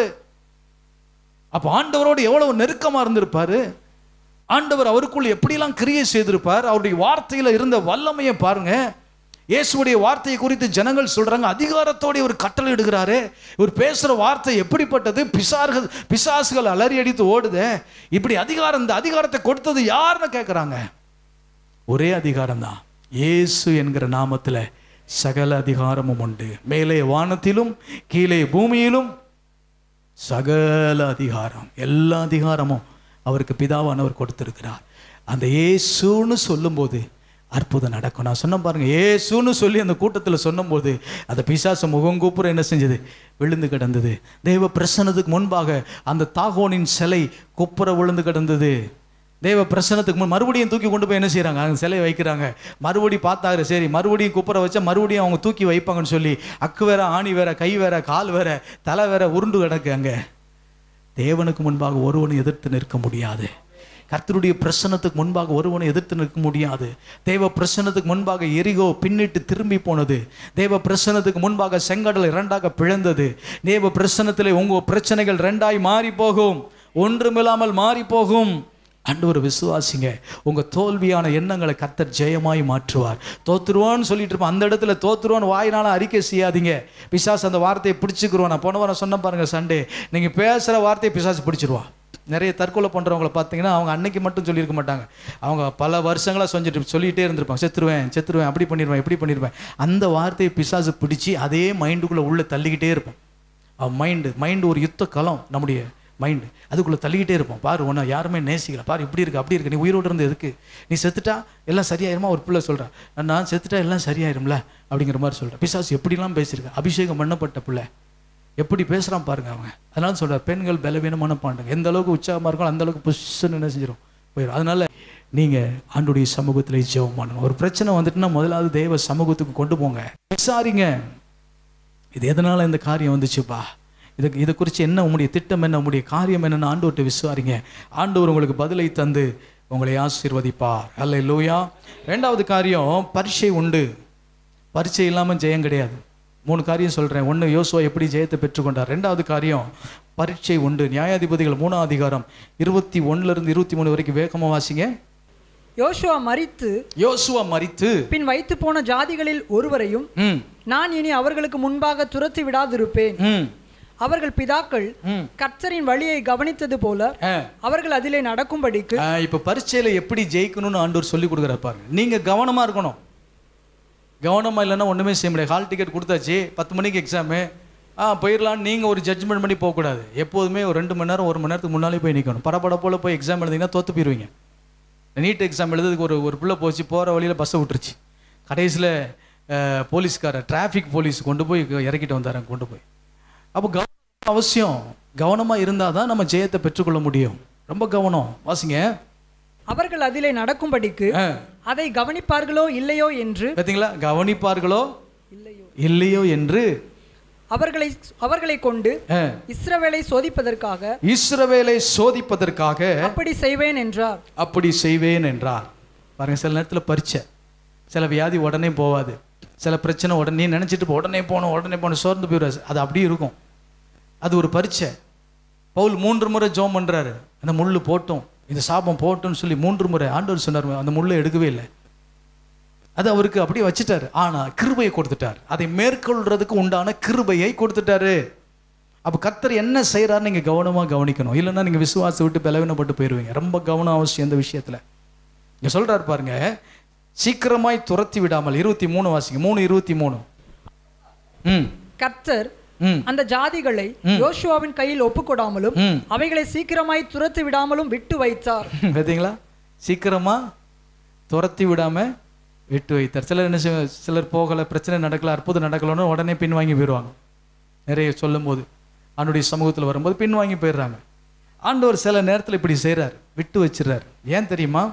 அப்போ ஆண்டவரோடு எவ்வளவு நெருக்கமாக இருந்திருப்பார். ஆண்டவர் அவருக்குள் எப்படிலாம் கிரியை செய்திருப்பார். அவருடைய வார்த்தையில் இருந்த வல்லமையை பாருங்க. இயேசுடைய வார்த்தையை குறித்து ஜனங்கள் சொல்றாங்க, அதிகாரத்தோடு இவர் கட்டளை இடுகிறாரு. இவர் பேசுகிற வார்த்தை எப்படிப்பட்டது? பிசார்கள் பிசாசுகள் அலறி அடித்து ஓடுதே. இப்படி அதிகாரம், இந்த அதிகாரத்தை கொடுத்தது யாருன்னு கேட்குறாங்க. ஒரே அதிகாரம் தான். இயேசு என்கிற நாமத்தில் சகல அதிகாரமும் உண்டு. மேலே வானத்திலும் கீழே பூமியிலும் சகல அதிகாரம், எல்லா அதிகாரமும் அவருக்கு பிதாவானவர் கொடுத்திருக்கிறார். அந்த இயேசுன்னு சொல்லும்போது அற்புதம் நடக்கும். நான் சொன்ன பாருங்க, ஏசுன்னு சொல்லி அந்த கூட்டத்தில் சொன்னபோது அந்த பிசாசு முகம் கூப்புற என்ன செஞ்சது? விழுந்து கிடந்தது. தேவ பிரசன்னத்துக்கு முன்பாக அந்த தாகோனின் சிலை குப்புற விழுந்து கிடந்தது. தேவ பிரசன்னத்துக்கு முன் மறுபடியும் தூக்கி கொண்டு போய் என்ன செய்கிறாங்க? அங்கே சிலையை வைக்கிறாங்க. மறுபடியும் பார்த்தாரு, சரி மறுபடியும் குப்புற வச்சா மறுபடியும் அவங்க தூக்கி வைப்பாங்கன்னு சொல்லி அக்கு வேற, ஆணி வேற, கை வேற, கால் வேற, தலை வேற உருண்டு கிடக்கு. அங்கே தேவனுக்கு முன்பாக ஒருவனை எதிர்த்து நிற்க முடியாது. கர்த்தருடைய பிரசன்னத்துக்கு முன்பாக ஒருவனை எதிர்த்து நிற்க முடியாது. தேவ பிரசன்னத்துக்கு முன்பாக எரிகோ பின்னிட்டு திரும்பி போனது. தேவ பிரசன்னத்துக்கு முன்பாக செங்கடல் இரண்டாக பிளந்தது. தேவ பிரசன்னத்திலே உங்கள் பிரச்சனைகள் ரெண்டாய் மாறி போகும், ஒன்றுமில்லாமல் மாறி போகும். ஆண்டவர் விசுவாசிங்க. உங்கள் தோல்வியான எண்ணங்களை கர்த்தர் ஜெயமாய் மாற்றுவார். தோத்துருவான்னு சொல்லிட்டு இருப்போம், அந்த இடத்துல தோத்துருவான்னு வாயினால அறிக்கை செய்யாதீங்க. பிசாசு அந்த வார்த்தையை பிடிச்சிக்கிறோம். நான் போன வாரம் சொன்ன பாருங்க, சண்டே நீங்கள் பேசுகிற வார்த்தையை பிசாசு பிடிச்சிருவான். நிறைய தற்கொலை பண்ணுறவங்கள பார்த்தீங்கன்னா அவங்க அன்னைக்கு மட்டும் சொல்லியிருக்க மாட்டாங்க. அவங்க பல வருஷங்களாக சொல்லிட்டு சொல்லிகிட்டே இருந்திருப்பாங்க, செத்துருவேன் செத்துருவேன் அப்படி பண்ணிடுவேன் இப்படி பண்ணிடுவேன். அந்த வார்த்தையை பிசாசு பிடிச்சி அதே மைண்டுக்குள்ளே உள்ளே தள்ளிக்கிட்டே இருப்போம். அவன் மைண்டு மைண்டு ஒரு யுத்த களம். நம்முடைய மைண்டு அதுக்குள்ளே தள்ளிக்கிட்டே இருப்போம். பாரு ஒன்றா யாருமே நேசிக்கல, பாரு இப்படி இருக்கு அப்படி இருக்கு, நீ உயிரோடு இருந்து எதுக்கு, நீ செத்துட்டா எல்லாம் சரியாயிருமா? ஒரு பிள்ளை சொல்கிறேன், நான் செத்துட்டா எல்லாம் சரியாயிரும்ல அப்படிங்கிற மாதிரி சொல்கிறேன். பிசாசு எப்படிலாம் பேசியிருக்கேன். அபிஷேகம் பண்ணப்பட்ட பிள்ளை எப்படி பேசுகிறான் பாருங்க அவங்க. அதனால சொல்கிறார், பெண்கள் பலவீனமான பாண்டுங்க. எந்த அளவுக்கு உற்சாகமாக இருக்கும் அந்த அளவுக்கு புஷ்ஷுன்னு என்ன செஞ்சிடும் போயிடும். அதனால் நீங்கள் ஆண்டுடைய சமூகத்தில் ஜெபம் பண்ணணும். ஒரு பிரச்சனை வந்துட்டுன்னா முதலாவது தேவ சமூகத்துக்கு கொண்டு போங்க, விசாரிங்க. இது எதனால் இந்த காரியம் வந்துச்சுப்பா, இதுக்கு இதை குறித்து என்ன உங்களுடைய திட்டம் என்ன, உங்களுடைய காரியம் என்னென்னு ஆண்டவர்கிட்ட விசாரிங்க. ஆண்டவர் உங்களுக்கு பதிலை தந்து உங்களை ஆசீர்வதிப்பார். அல்லேலூயா. ரெண்டாவது காரியம், பரீட்சை உண்டு. பரீட்சை இல்லாமல் ஜெயம் கிடையாது. மூணு காரியம் சொல்கிறேன். ஒன்று, யோசுவா எப்படி ஜெயத்தை பெற்றுக்கொண்டார். ரெண்டாவது காரியம், பரீட்சை உண்டு. நியாயாதிபதிகள் மூணாம் அதிகாரம் இருபத்தி ஒன்னுலேருந்து இருபத்தி மூணு வரைக்கும் வேகமாக வாசிங்க. யோசுவா மரித்து யோசுவா மரித்து பின் வைத்து போன ஜாதிகளில் ஒருவரையும் நான் இனி அவர்களுக்கு முன்பாக துரத்தி விடாதிருப்பேன். அவர்கள் பிதாக்கள் கர்த்தரின் வழியை கவனித்தது போல அவர்கள் அதிலே நடக்கும்படிக்கு. இப்ப பரீட்சையில எப்படி ஜெயிக்கணும்னு ஆண்டவர் சொல்லி கொடுக்குற பாருங்க. நீங்க கவனமா இருக்கணும். கவனமா இல்லைன்னா ஒண்ணுமே செய்ய முடியாது. ஹால் டிக்கெட் கொடுத்தாச்சு, பத்து மணிக்கு எக்ஸாமு, ஆ போயிடலான்னு நீங்கள் ஒரு ஜட்ஜ்மெண்ட் பண்ணி போகக்கூடாது. எப்போதுமே ஒரு ரெண்டு மணி நேரம் ஒரு மணி நேரத்துக்கு முன்னாலே போய் நிற்கணும். படப்பட போல் போய் எக்ஸாம் எழுதிங்கன்னா தோற்று போயிடுவீங்க. நீட் எக்ஸாம் எழுதுறதுக்கு ஒரு ஒரு பிள்ளை போச்சு, போகிற வழியில் பஸ்ஸை விட்டுருச்சு. கடைசியில் போலீஸ்கார டிராஃபிக் போலீஸ் கொண்டு போய் இறக்கிட்டு வந்தாரங்க கொண்டு போய். அப்போ கவனம் அவசியம். கவனமாக இருந்தால் தான் நம்ம ஜெயத்தை பெற்றுக்கொள்ள முடியும். ரொம்ப கவனம். வாசிங்க. அவர்கள் அதிலே நடக்கும்படிக்கு அதை கவனிப்பார்களோ இல்லையோ என்று. பார்த்தீங்களா? கவனிப்பார்களோ இல்லையோ இல்லையோ என்று அவர்களை அவர்களை கொண்டு இஸ்ரவேலை சோதிப்பதற்காக இஸ்ரவேலை சோதிப்பதற்காக அப்படி செய்வேன் என்றார். அப்படி செய்வேன் என்றார். பாருங்க, சில நேரத்தில் பரீட்சை, சில வியாதி உடனே போகாது, சில பிரச்சனை உடனே நினைச்சிட்டு உடனே போகணும் உடனே போகணும் சோர்ந்து போயிடுவாரு. அது அப்படியே இருக்கும். அது ஒரு பரீட்சை. பவுல் மூன்று முறை ஜெபம் பண்றாரு, அந்த முள்ளு போட்டும் இந்த சாபம் போட்டும்னு சொல்லி மூன்று முறை. ஆண்டவர் சொன்னார், அந்த முள்ளை எடுக்கவே இல்லை. அது அவருக்கு அப்படியே வச்சுட்டாரு. ஆனா கிருபையை கொடுத்துட்டார். அதை மேற்கொள்றதுக்கு உண்டான கிருபையை கொடுத்துட்டாரு. அப்போ கர்த்தர் என்ன செய்யறாரு நீங்க கவனமா கவனிக்கணும். இல்லைன்னா நீங்க விசுவாசத்தை விட்டு பலவீனப்பட்டு போயிடுவீங்க. ரொம்ப கவனம் அவசியம் இந்த விஷயத்துல. இங்க சொல்றாரு பாருங்க, சீக்கிரமாய் துரத்தி விடாமல். இருபத்தி மூணு வாசிங்க. மூணு இருபத்தி மூணு. ம் கர்த்தர் அந்த ஜாதிகளை யோசுவாவின் கையில் ஒப்புக்கொடாமலும் அவைகளை சீக்கிரமாய் துரத்தி விடாமலும் விட்டு வைத்தார். பார்த்தீங்களா? சீக்கிரமா துரத்தி விடாம விட்டு வைத்தார். சிலர் என்ன செய்ய, சிலர் போகலை, பிரச்சனை நடக்கல, அற்புதம் நடக்கலன்னு உடனே பின்வாங்கி போயிடுவாங்க. நிறைய சொல்லும் போது அவனுடைய சமூகத்தில் வரும்போது பின்வாங்கி போயிடுறாங்க. ஆண்டவர் சில நேரத்தில் இப்படி செய்கிறார், விட்டு வச்சிடறார். ஏன் தெரியுமா?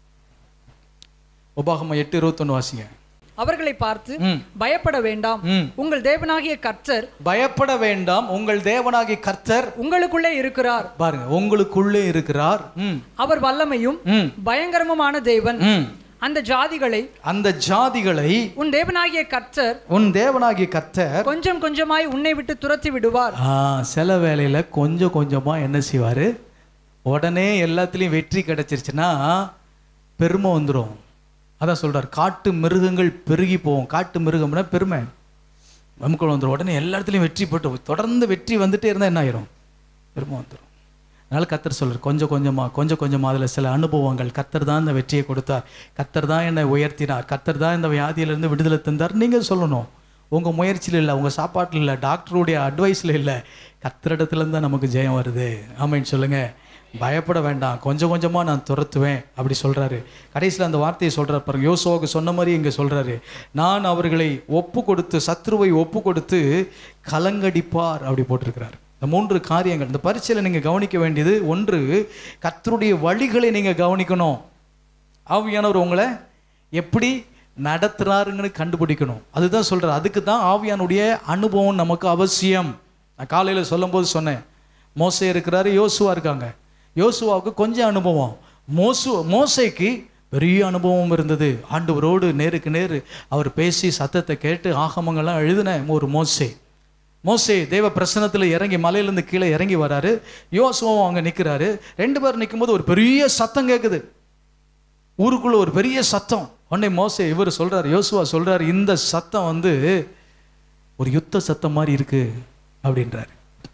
உபாகமம் எட்டு இருபத்தொன்னு வாசிங்க. அவர்களை பார்த்து பயப்பட வேண்டாம், உங்கள் தேவனாகிய கர்த்தர் பயப்பட வேண்டாம் உங்கள் தேவனாகிய கர்த்தர் உங்களுக்குள்ளே இருக்கிறார். பாருங்க, உங்களுக்குள்ளே இருக்கிறார். அவர் வல்லமையும் பயங்கரமுமான தேவன். அந்த ஜாதிகளை அந்த ஜாதிகளை உன் தேவனாகிய கர்த்தர் உன் தேவனாகிய கர்த்தர் கொஞ்சம் கொஞ்சமாய் உன்னை விட்டு துரத்தி விடுவார். சில வேளையில கொஞ்சம் கொஞ்சமா என்ன செய்வாரு, உடனே எல்லாத்துலயும் வெற்றி கிடைச்சிருச்சுன்னா பெருமை வந்துடும். அதான் சொல்றார், காட்டு மிருகங்கள் பெருகி போவோம். காட்டு மிருகம்னா பெருமை நமக்குள்ள வந்துடும். உடனே எல்லா இடத்துலையும் வெற்றி போட்டு தொடர்ந்து வெற்றி வந்துட்டே இருந்தால் என்ன ஆயிரும், பெருமை வந்துடும். அதனால கர்த்தர் சொல்றார், கொஞ்சம் கொஞ்சமா கொஞ்சம் கொஞ்சமா அதில் சில அனுபவங்கள். கர்த்தர் தான் இந்த வெற்றியை கொடுத்தார், கர்த்தர் தான் என்னை உயர்த்தினார், கர்த்தர் தான் இந்த வியாதியிலிருந்து விடுதலை தந்தார். நீங்கள் சொல்லணும், உங்கள் முயற்சியில் இல்லை, உங்கள் சாப்பாட்டில் இல்லை, டாக்டருடைய அட்வைஸில் இல்லை, கர்த்தரிடத்துலேருந்து தான் நமக்கு ஜெயம் வருது. ஆமைன்னு சொல்லுங்க. பயப்பட வேண்டாம், கொஞ்சம் கொஞ்சமாக நான் துரத்துவேன் அப்படி சொல்கிறாரு. கடைசியில் அந்த வார்த்தையை சொல்கிறார் பாருங்க. யோசுவாவுக்கு சொன்ன மாதிரி இங்கே சொல்கிறாரு, நான் அவர்களை ஒப்பு கொடுத்து சத்ருவை ஒப்பு கொடுத்து கலங்கடிப்பார் அப்படி போட்டிருக்கிறார். இந்த மூன்று காரியங்கள் இந்த பரீட்சையில் நீங்கள் கவனிக்க வேண்டியது, ஒன்று கர்த்தருடைய வழிகளை நீங்கள் கவனிக்கணும். ஆவியானவர் உங்களை எப்படி நடத்துறாருங்கன்னு கண்டுபிடிக்கணும். அதுதான் சொல்கிறார். அதுக்கு தான் ஆவியானுடைய அனுபவம் நமக்கு அவசியம். நான் காலையில் சொல்லும் போது சொன்னேன், மோசே இருக்கிறாரு, யோசுவா இருக்காங்க. யோசுவாவுக்கு கொஞ்சம் அனுபவம், மோசு மோசைக்கு பெரிய அனுபவம் இருந்தது. ஆண்டவரோடு நேருக்கு நேரு அவர் பேசி சத்தத்தை கேட்டு ஆகமங்கள்லாம் எழுதின ஒரு மோசே. மோசே தேவ பிரசன்னத்தில் இறங்கி மலையிலேருந்து கீழே இறங்கி வராரு, யோசுவாவும் அங்கே நிற்கிறாரு. ரெண்டு பேர் நிற்கும்போது ஒரு பெரிய சத்தம் கேட்குது, ஊருக்குள்ள ஒரு பெரிய சத்தம். உடனே மோசே இவர் சொல்றாரு, யோசுவா சொல்றாரு, இந்த சத்தம் வந்து ஒரு யுத்த சத்தம் மாதிரி இருக்கு அப்படின்றாரு.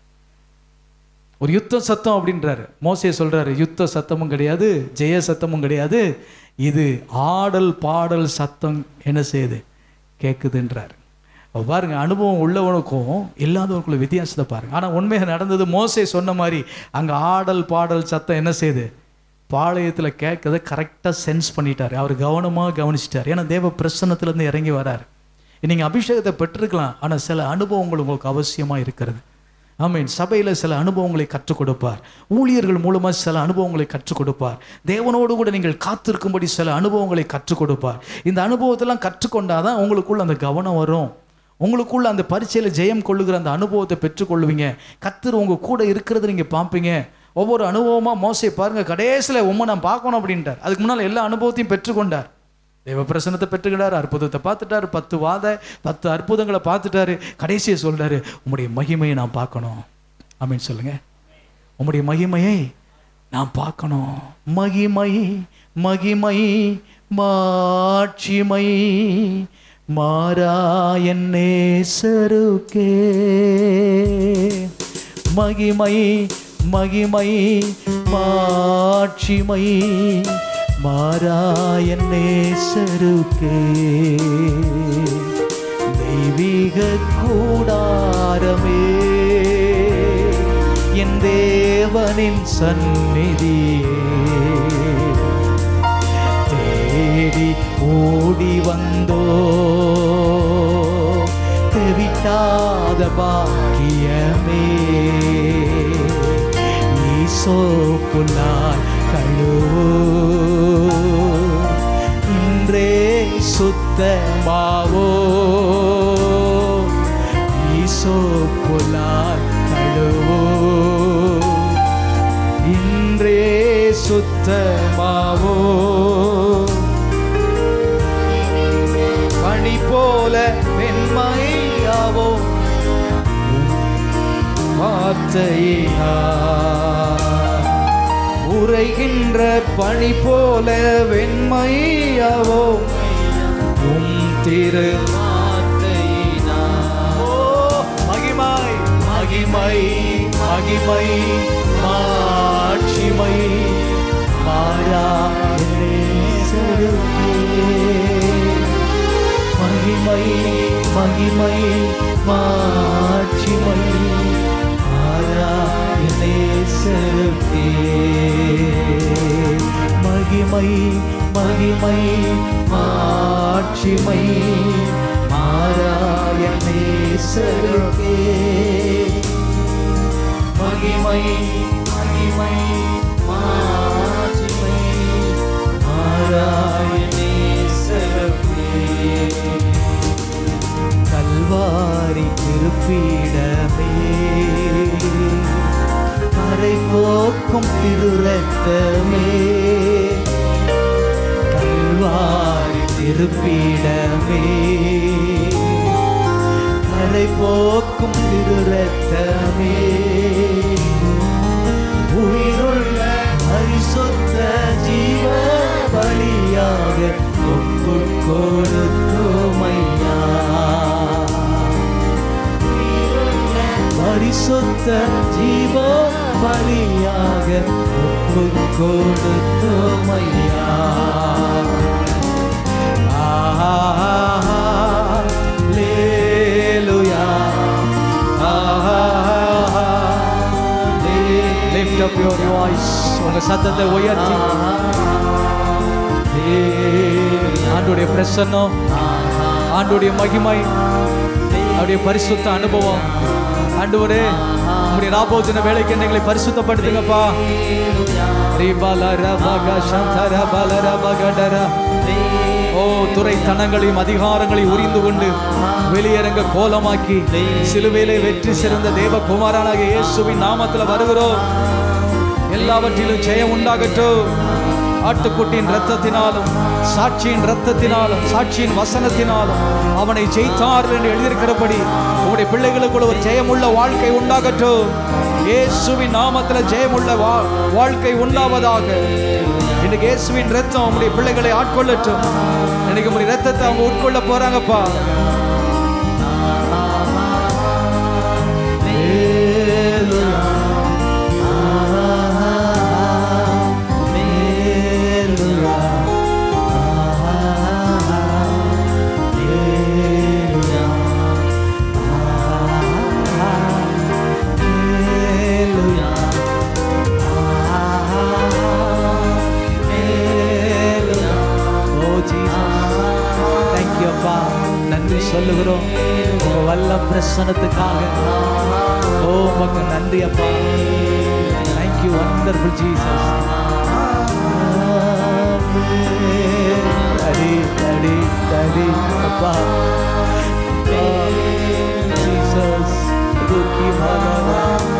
ஒரு யுத்த சத்தம் அப்படின்றாரு. மோசே சொல்றாரு, யுத்த சத்தமும் கிடையாது, ஜெய சத்தமும் கிடையாது, இது ஆடல் பாடல் சத்தம் என்ன செய்யுது கேட்குதுன்றாரு. பாருங்க, அனுபவம் உள்ளவனுக்கும் இல்லாதவனுக்குள்ள வித்தியாசத்தை பாருங்க. ஆனால் உண்மையாக நடந்தது, மோசே சொன்ன மாதிரி அங்கே ஆடல் பாடல் சத்தம் என்ன செய்யுது, பாளையத்தில் கேட்கறத கரெக்டாக சென்ஸ் பண்ணிட்டார். அவர் கவனமாக கவனிச்சிட்டார். ஏன்னா தேவ பிரசன்னத்திலேருந்து இறங்கி வரார். நீங்கள் அபிஷேகத்தை பெற்றிருக்கலாம், ஆனால் சில அனுபவங்கள் உங்களுக்கு அவசியமாக இருக்கிறது. ஆமீன். சபையில் சில அனுபவங்களை கற்றுக் கொடுப்பார், ஊழியர்கள் மூலமாக சில அனுபவங்களை கற்றுக் கொடுப்பார், தேவனோடு கூட நீங்கள் காத்திருக்கும்படி சில அனுபவங்களை கற்றுக் கொடுப்பார். இந்த அனுபவத்தெல்லாம் கற்றுக்கொண்டாதான் உங்களுக்குள்ள அந்த கவனம் வரும், உங்களுக்குள்ள அந்த பரீட்சையில் ஜெயம் கொள்ளுகிற அந்த அனுபவத்தை பெற்றுக்கொள்வீங்க. கர்த்தர் உங்கள் கூட இருக்கிறத நீங்கள் பார்ப்பீங்க. ஒவ்வொரு அனுபவமாக மோசே பாருங்க, கடைசியில் உண்மை நான் பார்க்கணும் அப்படின்ட்டார். அதுக்கு முன்னால் எல்லா அனுபவத்தையும் பெற்றுக்கொண்டார். தேவ பிரசனத்தை பெற்றுக்கிட்டார், அற்புதத்தை பார்த்துட்டாரு, பத்து வாத பத்து அற்புதங்களை பார்த்துட்டாரு. கடைசியை சொல்றாரு, உம்முடைய மகிமையை நான் பார்க்கணும். ஆமீன் சொல்லுங்க. உம்முடைய மகிமையை நான் பார்க்கணும். மகிமை மகிமை மாட்சிமை மாறாயன் நேசருக்கே. மகிமை மகிமை மாட்சிமை மாறாயன் நேசருக்கே. தெய்வீக கூடாரமே என் தேவனின் சந்நிதியே தேடி ஓடி வந்தோ தெவிட்டாத பாக்கியமே ஈசோப்புலால் கழுவோ இன்றே சுத்தமாவோ ஈசோப்புலால் கழுவோ இன்றே சுத்தமாவோ பனி போல வெண்மையாவோ வார்த்தையா உரைகின்ற பனி போல வெண்மையாவோ உம் திரு வார்த்தையினா ஓ மகிமை மகிமை மகிமை மாட்சிமை மாறா மகிமை மகிமை மாட்சிமை மாறா நேசருக்கே மகிமை மகிமை மாட்சிமை மாறாய நேசருக்கே மகிமை மகிமை மாட்சிமை மாறாய நேசருக்கே கல்வாரி திருப்பீடமே கரை போக்கும் திருரத்தமே கல்வாரி திருப்பீடமே கரை போக்கும் திருரத்தமே உயிருள்ள பரிசுத்த ஜீவ பலியாக ஒப்புக் கொடுத்தோமையா பரிசுத்த ஜீவ பலியாக ஒப்புக் கொடுத்தோமையா ஹல்லேலூயா lift up your voice உங்க சத்தத்தை உயர்த்தி ஆண்டவருடைய பிரசன்னம் ஆண்டவருடைய மகிமை அவருடைய பரிசுத்த அனுபவம் ஆண்டவரே உம்முடைய ராபோஜன வேலைக்கு எங்களை பரிசுத்தப்படுத்துங்கப்பா ஓ துறை தனங்களையும் அதிகாரங்களையும் உரிந்து கொண்டு வெளியரங்க கோலமாக்கி சிலுவையிலே வெற்றி சிறந்த தேவகுமாரனாகிய இயேசுவின் நாமத்தில் வருகிறோம். எல்லாவற்றிலும் ஜெயம் உண்டாகட்டும். ஆட்டுக்குட்டியின் இரத்தத்தினாலும் சாட்சியின் இரத்தத்தினாலும் சாட்சியின் வசனத்தினாலும் அவனை ஜெயித்தார் என்று எழுதியிருக்கிறபடி உங்களுடைய பிள்ளைகளுக்குள்ள ஒரு ஜெயமுள்ள வாழ்க்கை உண்டாகட்டும். இயேசுவின் நாமத்தில் ஜெயமுள்ள வாழ்க்கை உண்டாவதாக. இன்னைக்கு இயேசுவின் இரத்தம் உங்களுடைய பிள்ளைகளை ஆட்கொள்ளட்டும். இன்னைக்கு உங்களுடைய இரத்தத்தை அவங்க உட்கொள்ள போறாங்கப்பா. நன்றி சொல்லுகிறோம் உங்க வல்ல பிரசன்னத்துக்காக. ஓ உமக்கு நன்றி அப்பா. Thank you wonderful Jesus. Daddy Daddy Daddy அப்பா Jesus துக்கி மாலா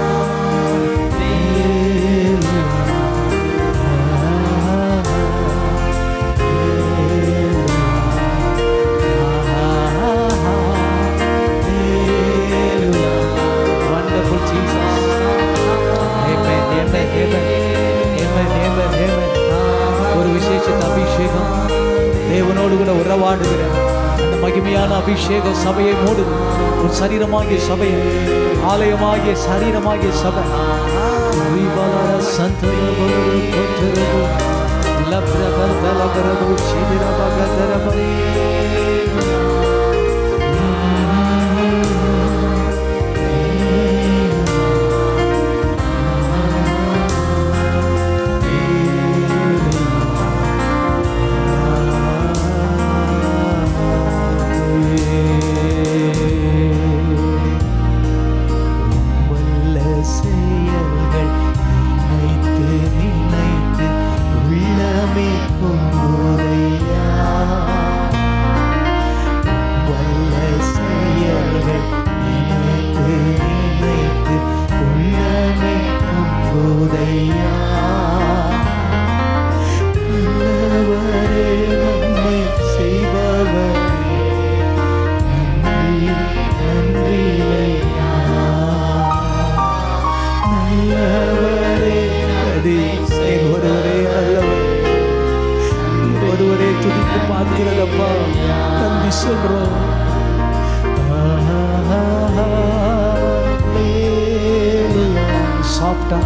ஒரு விசேஷித்த அபிஷேகம் தேவனோடு கூட உறவாடுகிற அந்த மகிமையான அபிஷேகம் சபையை மூடுது. ஒரு சரீரமாகிய சபையை ஆலயமாகிய சரீரமாகிய சபை சொல்றோம். சாப்பிட்டா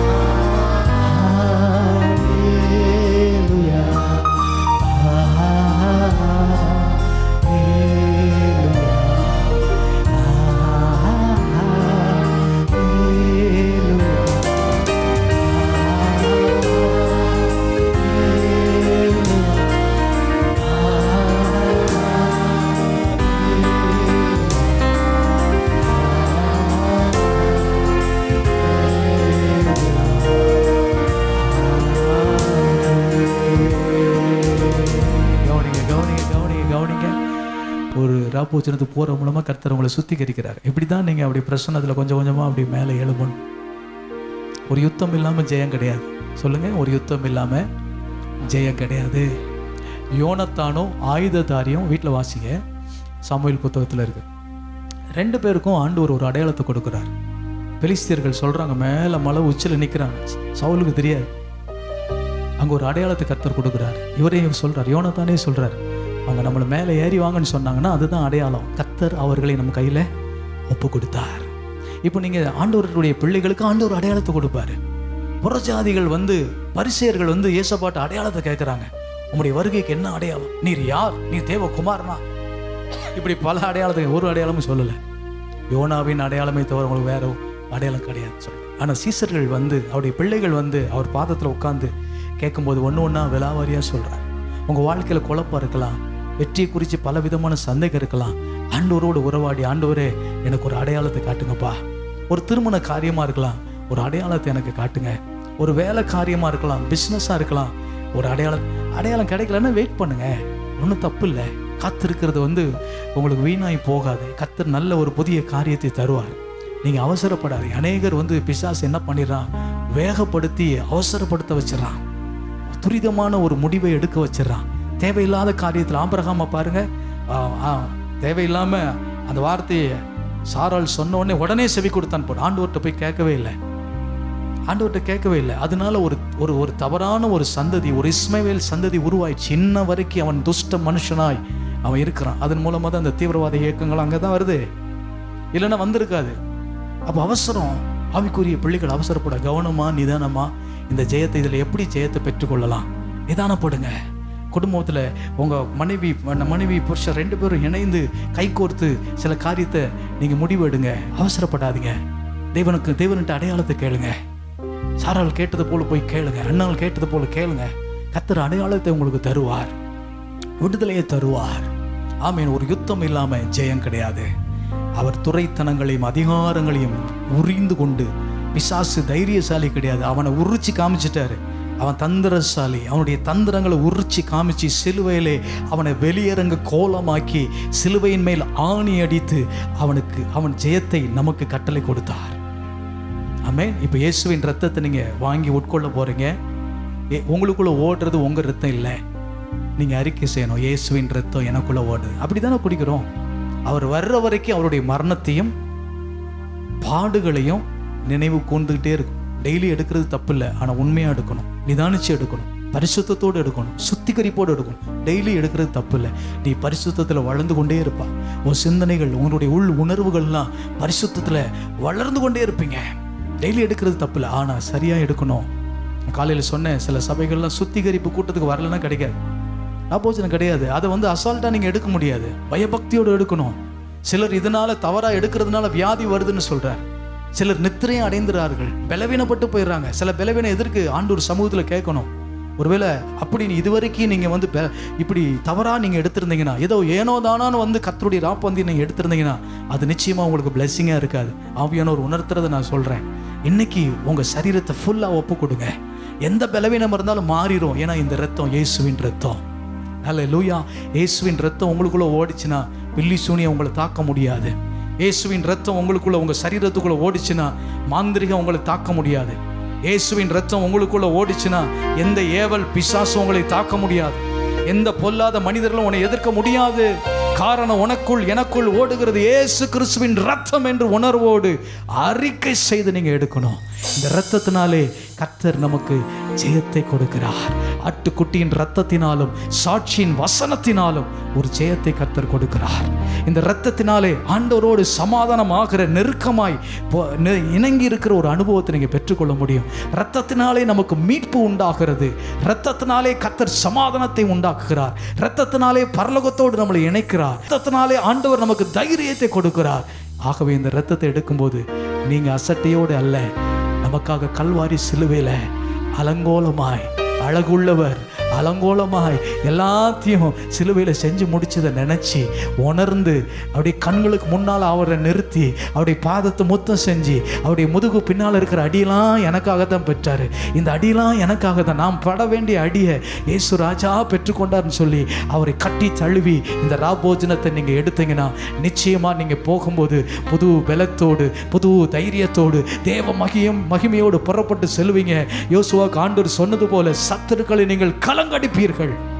ராப்போச்சனத்துக்கு போகிற மூலமாக கர்த்தர் உங்களை சுத்திகரிக்கிறார். இப்படி தான் நீங்கள் அப்படி பிரசன்னத்தில் கொஞ்சம் கொஞ்சமாக அப்படி மேலே எழும்பணும். ஒரு யுத்தம் இல்லாமல் ஜெயம் கிடையாது. சொல்லுங்கள், ஒரு யுத்தம் இல்லாமல் ஜெயம் கிடையாது. யோனத்தானும் ஆயுததாரியும் வீட்டில் வாசிங்க, சாமுவேல் புத்தகத்தில் இருக்கு. ரெண்டு பேருக்கும் ஆண்டவர் ஒரு அடையாளத்தை கொடுக்குறார். பெலிஸ்தியர்கள் சொல்கிறாங்க, மேலே மலை உச்சியில் நிற்கிறாங்க, சவுலுக்கு தெரியாது. அங்கே ஒரு அடையாளத்தை கர்த்தர் கொடுக்குறார். இவரையும் சொல்கிறார், யோனத்தானே சொல்கிறார், அவங்க நம்மளை மேலே ஏறி வாங்கன்னு சொன்னாங்கன்னா அதுதான் அடையாளம். கர்த்தர் அவர்களை நம்ம கையில் ஒப்பு கொடுத்தார். இப்போ நீங்கள் ஆண்டவருடைய பிள்ளைகளுக்கு ஆண்டவர் அடையாளத்தை கொடுப்பாரு. புறஜாதிகள் வந்து பரிசேயர்கள் வந்து ஏசப்பாட்டு அடையாளத்தை கேட்குறாங்க. உங்களுடைய வருகைக்கு என்ன அடையாளம்? நீர் யார்? நீர் தேவகுமாரனா? இப்படி பல அடையாளத்தை, ஒரு அடையாளமும் சொல்லலை. யோனாவின் அடையாளமே தவிர உங்களுக்கு வேற அடையாளம் கிடையாது சொல்லு. ஆனால் சீசர்கள் வந்து அவருடைய பிள்ளைகள் வந்து அவர் பாதத்தில் உட்காந்து கேட்கும்போது ஒன்று ஒன்றா விலாவாரியாக சொல்கிறார். உங்கள் வாழ்க்கையில் குழப்பம் இருக்கலாம், வெற்றியை குறித்து பல விதமான சந்தேகம் இருக்கலாம். ஆண்டவரோடு உறவாடி, ஆண்டவரே எனக்கு ஒரு அடையாளத்தை காட்டுங்கப்பா. ஒரு திருமண காரியமாக இருக்கலாம், ஒரு அடையாளத்தை எனக்கு காட்டுங்க. ஒரு வேலை காரியமாக இருக்கலாம், பிஸ்னஸாக இருக்கலாம், ஒரு அடையாளம் அடையாளம் கிடைக்கலன்னா வெயிட் பண்ணுங்க, ஒன்றும் தப்பு இல்லை. காத்திருக்கிறது வந்து உங்களுக்கு வீணாய் போகாது. கர்த்தர் நல்ல ஒரு புதிய காரியத்தை தருவார். நீங்கள் அவசரப்படாது. அநேகர் வந்து பிசாசு என்ன பண்ணிடுறான், வேகப்படுத்தி அவசரப்படுத்த வச்சிடறான், துரிதமான ஒரு முடிவை எடுக்க வச்சிடறான். தேவையில்லாத காரியத்தில் ஆபிரகாமை பாருங்க, தேவையில்லாமல் அந்த வார்த்தையை சாராள் சொன்ன உடனே உடனே செவி கொடுத்தான் போட. ஆண்டவர்கிட்ட போய் கேட்கவே இல்லை, ஆண்டவர்கிட்ட கேட்கவே இல்லை. அதனால ஒரு ஒரு ஒரு தவறான ஒரு சந்ததி, ஒரு இஸ்மவேல் சந்ததி உருவாயிடுச்சு. இன்ன வரைக்கும் அவன் துஷ்ட மனுஷனாய் அவன் இருக்கிறான். அதன் மூலமாக தான் அந்த தீவிரவாத இயக்கங்கள் அங்கே தான் வருது, இல்லைன்னா வந்திருக்காது. அப்போ அவசரம், ஆவிக்குரிய பிள்ளைகள் அவசரப்பட, கவனமா நிதானமா இந்த ஜெயத்தை, இதில் எப்படி ஜெயத்தை பெற்றுக்கொள்ளலாம் நிதானப்படுங்க. குடும்பத்தில் உங்கள் மனைவி மனைவி புருஷன் ரெண்டு பேரும் இணைந்து கைகோர்த்து சில காரியத்தை நீங்கள் முடிவு எடுங்க. அவசரப்படாதீங்க. தேவனுக்கு தேவன்கிட்ட அடையாளத்தை கேளுங்க. சாரால் கேட்டது போல போய் கேளுங்க, அண்ணால் கேட்டது போல கேளுங்க. கர்த்தர் அடையாளத்தை உங்களுக்கு தருவார், விடுதலையை தருவார். ஆமீன். ஒரு யுத்தம் இல்லாமல் ஜெயம் கிடையாது. அவர் துறைத்தனங்களையும் அதிகாரங்களையும் உரிந்து கொண்டு, பிசாசு தைரியசாலி கிடையாது, அவனை உரிச்சு காமிச்சிட்டாரு. அவன் தந்திரசாலி. அவனுடைய தந்திரங்களை உரிச்சு காமிச்சு சிலுவையிலே அவனை வெளியரங்க கோலமாக்கி சிலுவையின் மேல் ஆணி அடித்து அவனுக்கு அவன் ஜெயத்தை நமக்கு கட்டளை கொடுத்தார். ஆமென். இப்போ இயேசுவின் ரத்தத்தை நீங்கள் வாங்கி உட்கொள்ள போறீங்க. உங்களுக்குள்ள ஓடுறது உங்க ரத்தம் இல்லை. நீங்க அறிக்கை செய்யணும், இயேசுவின் ரத்தம் எனக்குள்ள ஓடுது. அப்படித்தானே குடிக்கிறோம். அவர் வர்ற வரைக்கும் அவருடைய மரணத்தையும் பாடுகளையும் நினைவு கூர்ந்துகிட்டே இருக்கும். டெய்லி எடுக்கிறது தப்பு இல்லை, ஆனால் உண்மையாக எடுக்கணும், நிதானிச்சு எடுக்கணும், பரிசுத்தத்தோடு எடுக்கணும், சுத்திகரிப்போடு எடுக்கணும். டெய்லி எடுக்கிறது தப்பு இல்லை. நீ பரிசுத்தத்தில் வளர்ந்து கொண்டே இருப்பா. உன் சிந்தனைகள், உங்களுடைய உள் உணர்வுகள்லாம் பரிசுத்தத்தில் வளர்ந்து கொண்டே இருப்பீங்க. டெய்லி எடுக்கிறது தப்பு இல்லை, ஆனால் சரியாக எடுக்கணும். காலையில் சொன்னேன், சில சபைகள்லாம் சுத்திகரிப்பு கூட்டத்துக்கு வரலன்னா கிடைக்காது, ஆப்போசனம் கிடையாது. அதை வந்து அசால்ட்டாக நீங்கள் எடுக்க முடியாது, பயபக்தியோடு எடுக்கணும். சிலர் இதனால தவறாக எடுக்கிறதுனால வியாதி வருதுன்னு சொல்கிறார். சிலர் நித்திரையும் அடைந்துறார்கள், பலவீனப்பட்டு போயிடுறாங்க. சில பலவீனம் எதற்கு ஆண்டவர் சமூகத்தில் கேட்கணும். ஒருவேளை அப்படி இதுவரைக்கும் நீங்கள் வந்து இப்படி தவறாக நீங்கள் எடுத்திருந்தீங்கன்னா, ஏதோ ஏனோ தானான்னு வந்து கர்த்தருடைய ராப்பந்தி நீங்கள் எடுத்திருந்தீங்கன்னா அது நிச்சயமாக உங்களுக்கு பிளெஸ்ஸிங்காக இருக்காது. ஆவியானவர் உணர்த்துறதை நான் சொல்கிறேன். இன்னைக்கு உங்கள் சரீரத்தை ஃபுல்லாக ஒப்பு கொடுங்க. எந்த பலவீனம் இருந்தாலும் மாறிடும். ஏன்னா இந்த ரத்தம் இயேசுவின் ரத்தம். அல்லேலூயா. இயேசுவின் ரத்தம் உங்களுக்குள்ளே ஓடிச்சுன்னா பில்லி சூனியம் உங்களை தாக்க முடியாது. இயேசுவின் ரத்தம் உங்களுக்குள்ள உங்க சரீரத்துக்குள்ள ஓடிச்சுன்னா மாந்திரிகம் உங்களை தாக்க முடியாது. இயேசுவின் ரத்தம் உங்களுக்குள்ள ஓடிச்சுன்னா எந்த ஏவல் பிசாசும் உங்களை தாக்க முடியாது. எந்த பொல்லாத மனிதர்களும் உன்னை எதிர்க்க முடியாது. காரணம், உனக்குள் எனக்குள் ஓடுகிறது இயேசு கிறிஸ்துவின் ரத்தம் என்று உணர்வோடு அறிக்கை செய்து நீங்க எடுக்கணும். இந்த ரத்தத்தினாலே கர்த்தர் நமக்கு ஜெயத்தை கொடுக்கிறார். ஆட்டுக்குட்டியின் இரத்தத்தினாலும் சாட்சியின் வசனத்தினாலும் ஒரு ஜெயத்தை கர்த்தர் கொடுக்கிறார். இந்த இரத்தத்தினாலே ஆண்டவரோடு சமாதானமாகிற நெருக்கமாய் இணங்கி இருக்கிற ஒரு அனுபவத்தை நீங்க பெற்றுக்கொள்ள முடியும். இரத்தத்தினாலே நமக்கு மீட்பு உண்டாகிறது. இரத்தத்தினாலே கர்த்தர் சமாதானத்தை உண்டாக்குகிறார். இரத்தத்தினாலே பரலோகத்தோடு நம்மளை இணைக்கிறார். இரத்தத்தினாலே ஆண்டவர் நமக்கு தைரியத்தை கொடுக்கிறார். ஆகவே இந்த இரத்தத்தை எடுக்கும்போது நீங்க அசட்டையோடு அல்ல, நமக்காக கல்வாரி சிலுவையில அலங்கோலமாய் அழகுள்ளவர் அலங்கோலமாய் எல்லாத்தையும் சிலுவையில் செஞ்சு முடிச்சதை நினச்சி உணர்ந்து அவருடைய கண்களுக்கு முன்னால் அவரை நிறுத்தி அவருடைய பாதத்தை முத்தம் செஞ்சு அவருடைய முதுகு பின்னால் இருக்கிற அடியெல்லாம் எனக்காகத்தான் பெற்றார். இந்த அடியெல்லாம் எனக்காக தான், நாம் பட வேண்டிய அடியை இயேசு ராஜா பெற்றுக்கொண்டார்னு சொல்லி அவரை கட்டி தழுவி இந்த ராபோஜனத்தை நீங்கள் எடுத்தீங்கன்னா நிச்சயமாக நீங்கள் போகும்போது புது பலத்தோடு புது தைரியத்தோடு தேவ மகியம் மகிமையோடு புறப்பட்டு செல்வீங்க. யோசுவாக்கு ஆண்டவர் சொன்னது போல சத்துருக்களை நீங்கள் கலங்கடிப்பீர்கள்.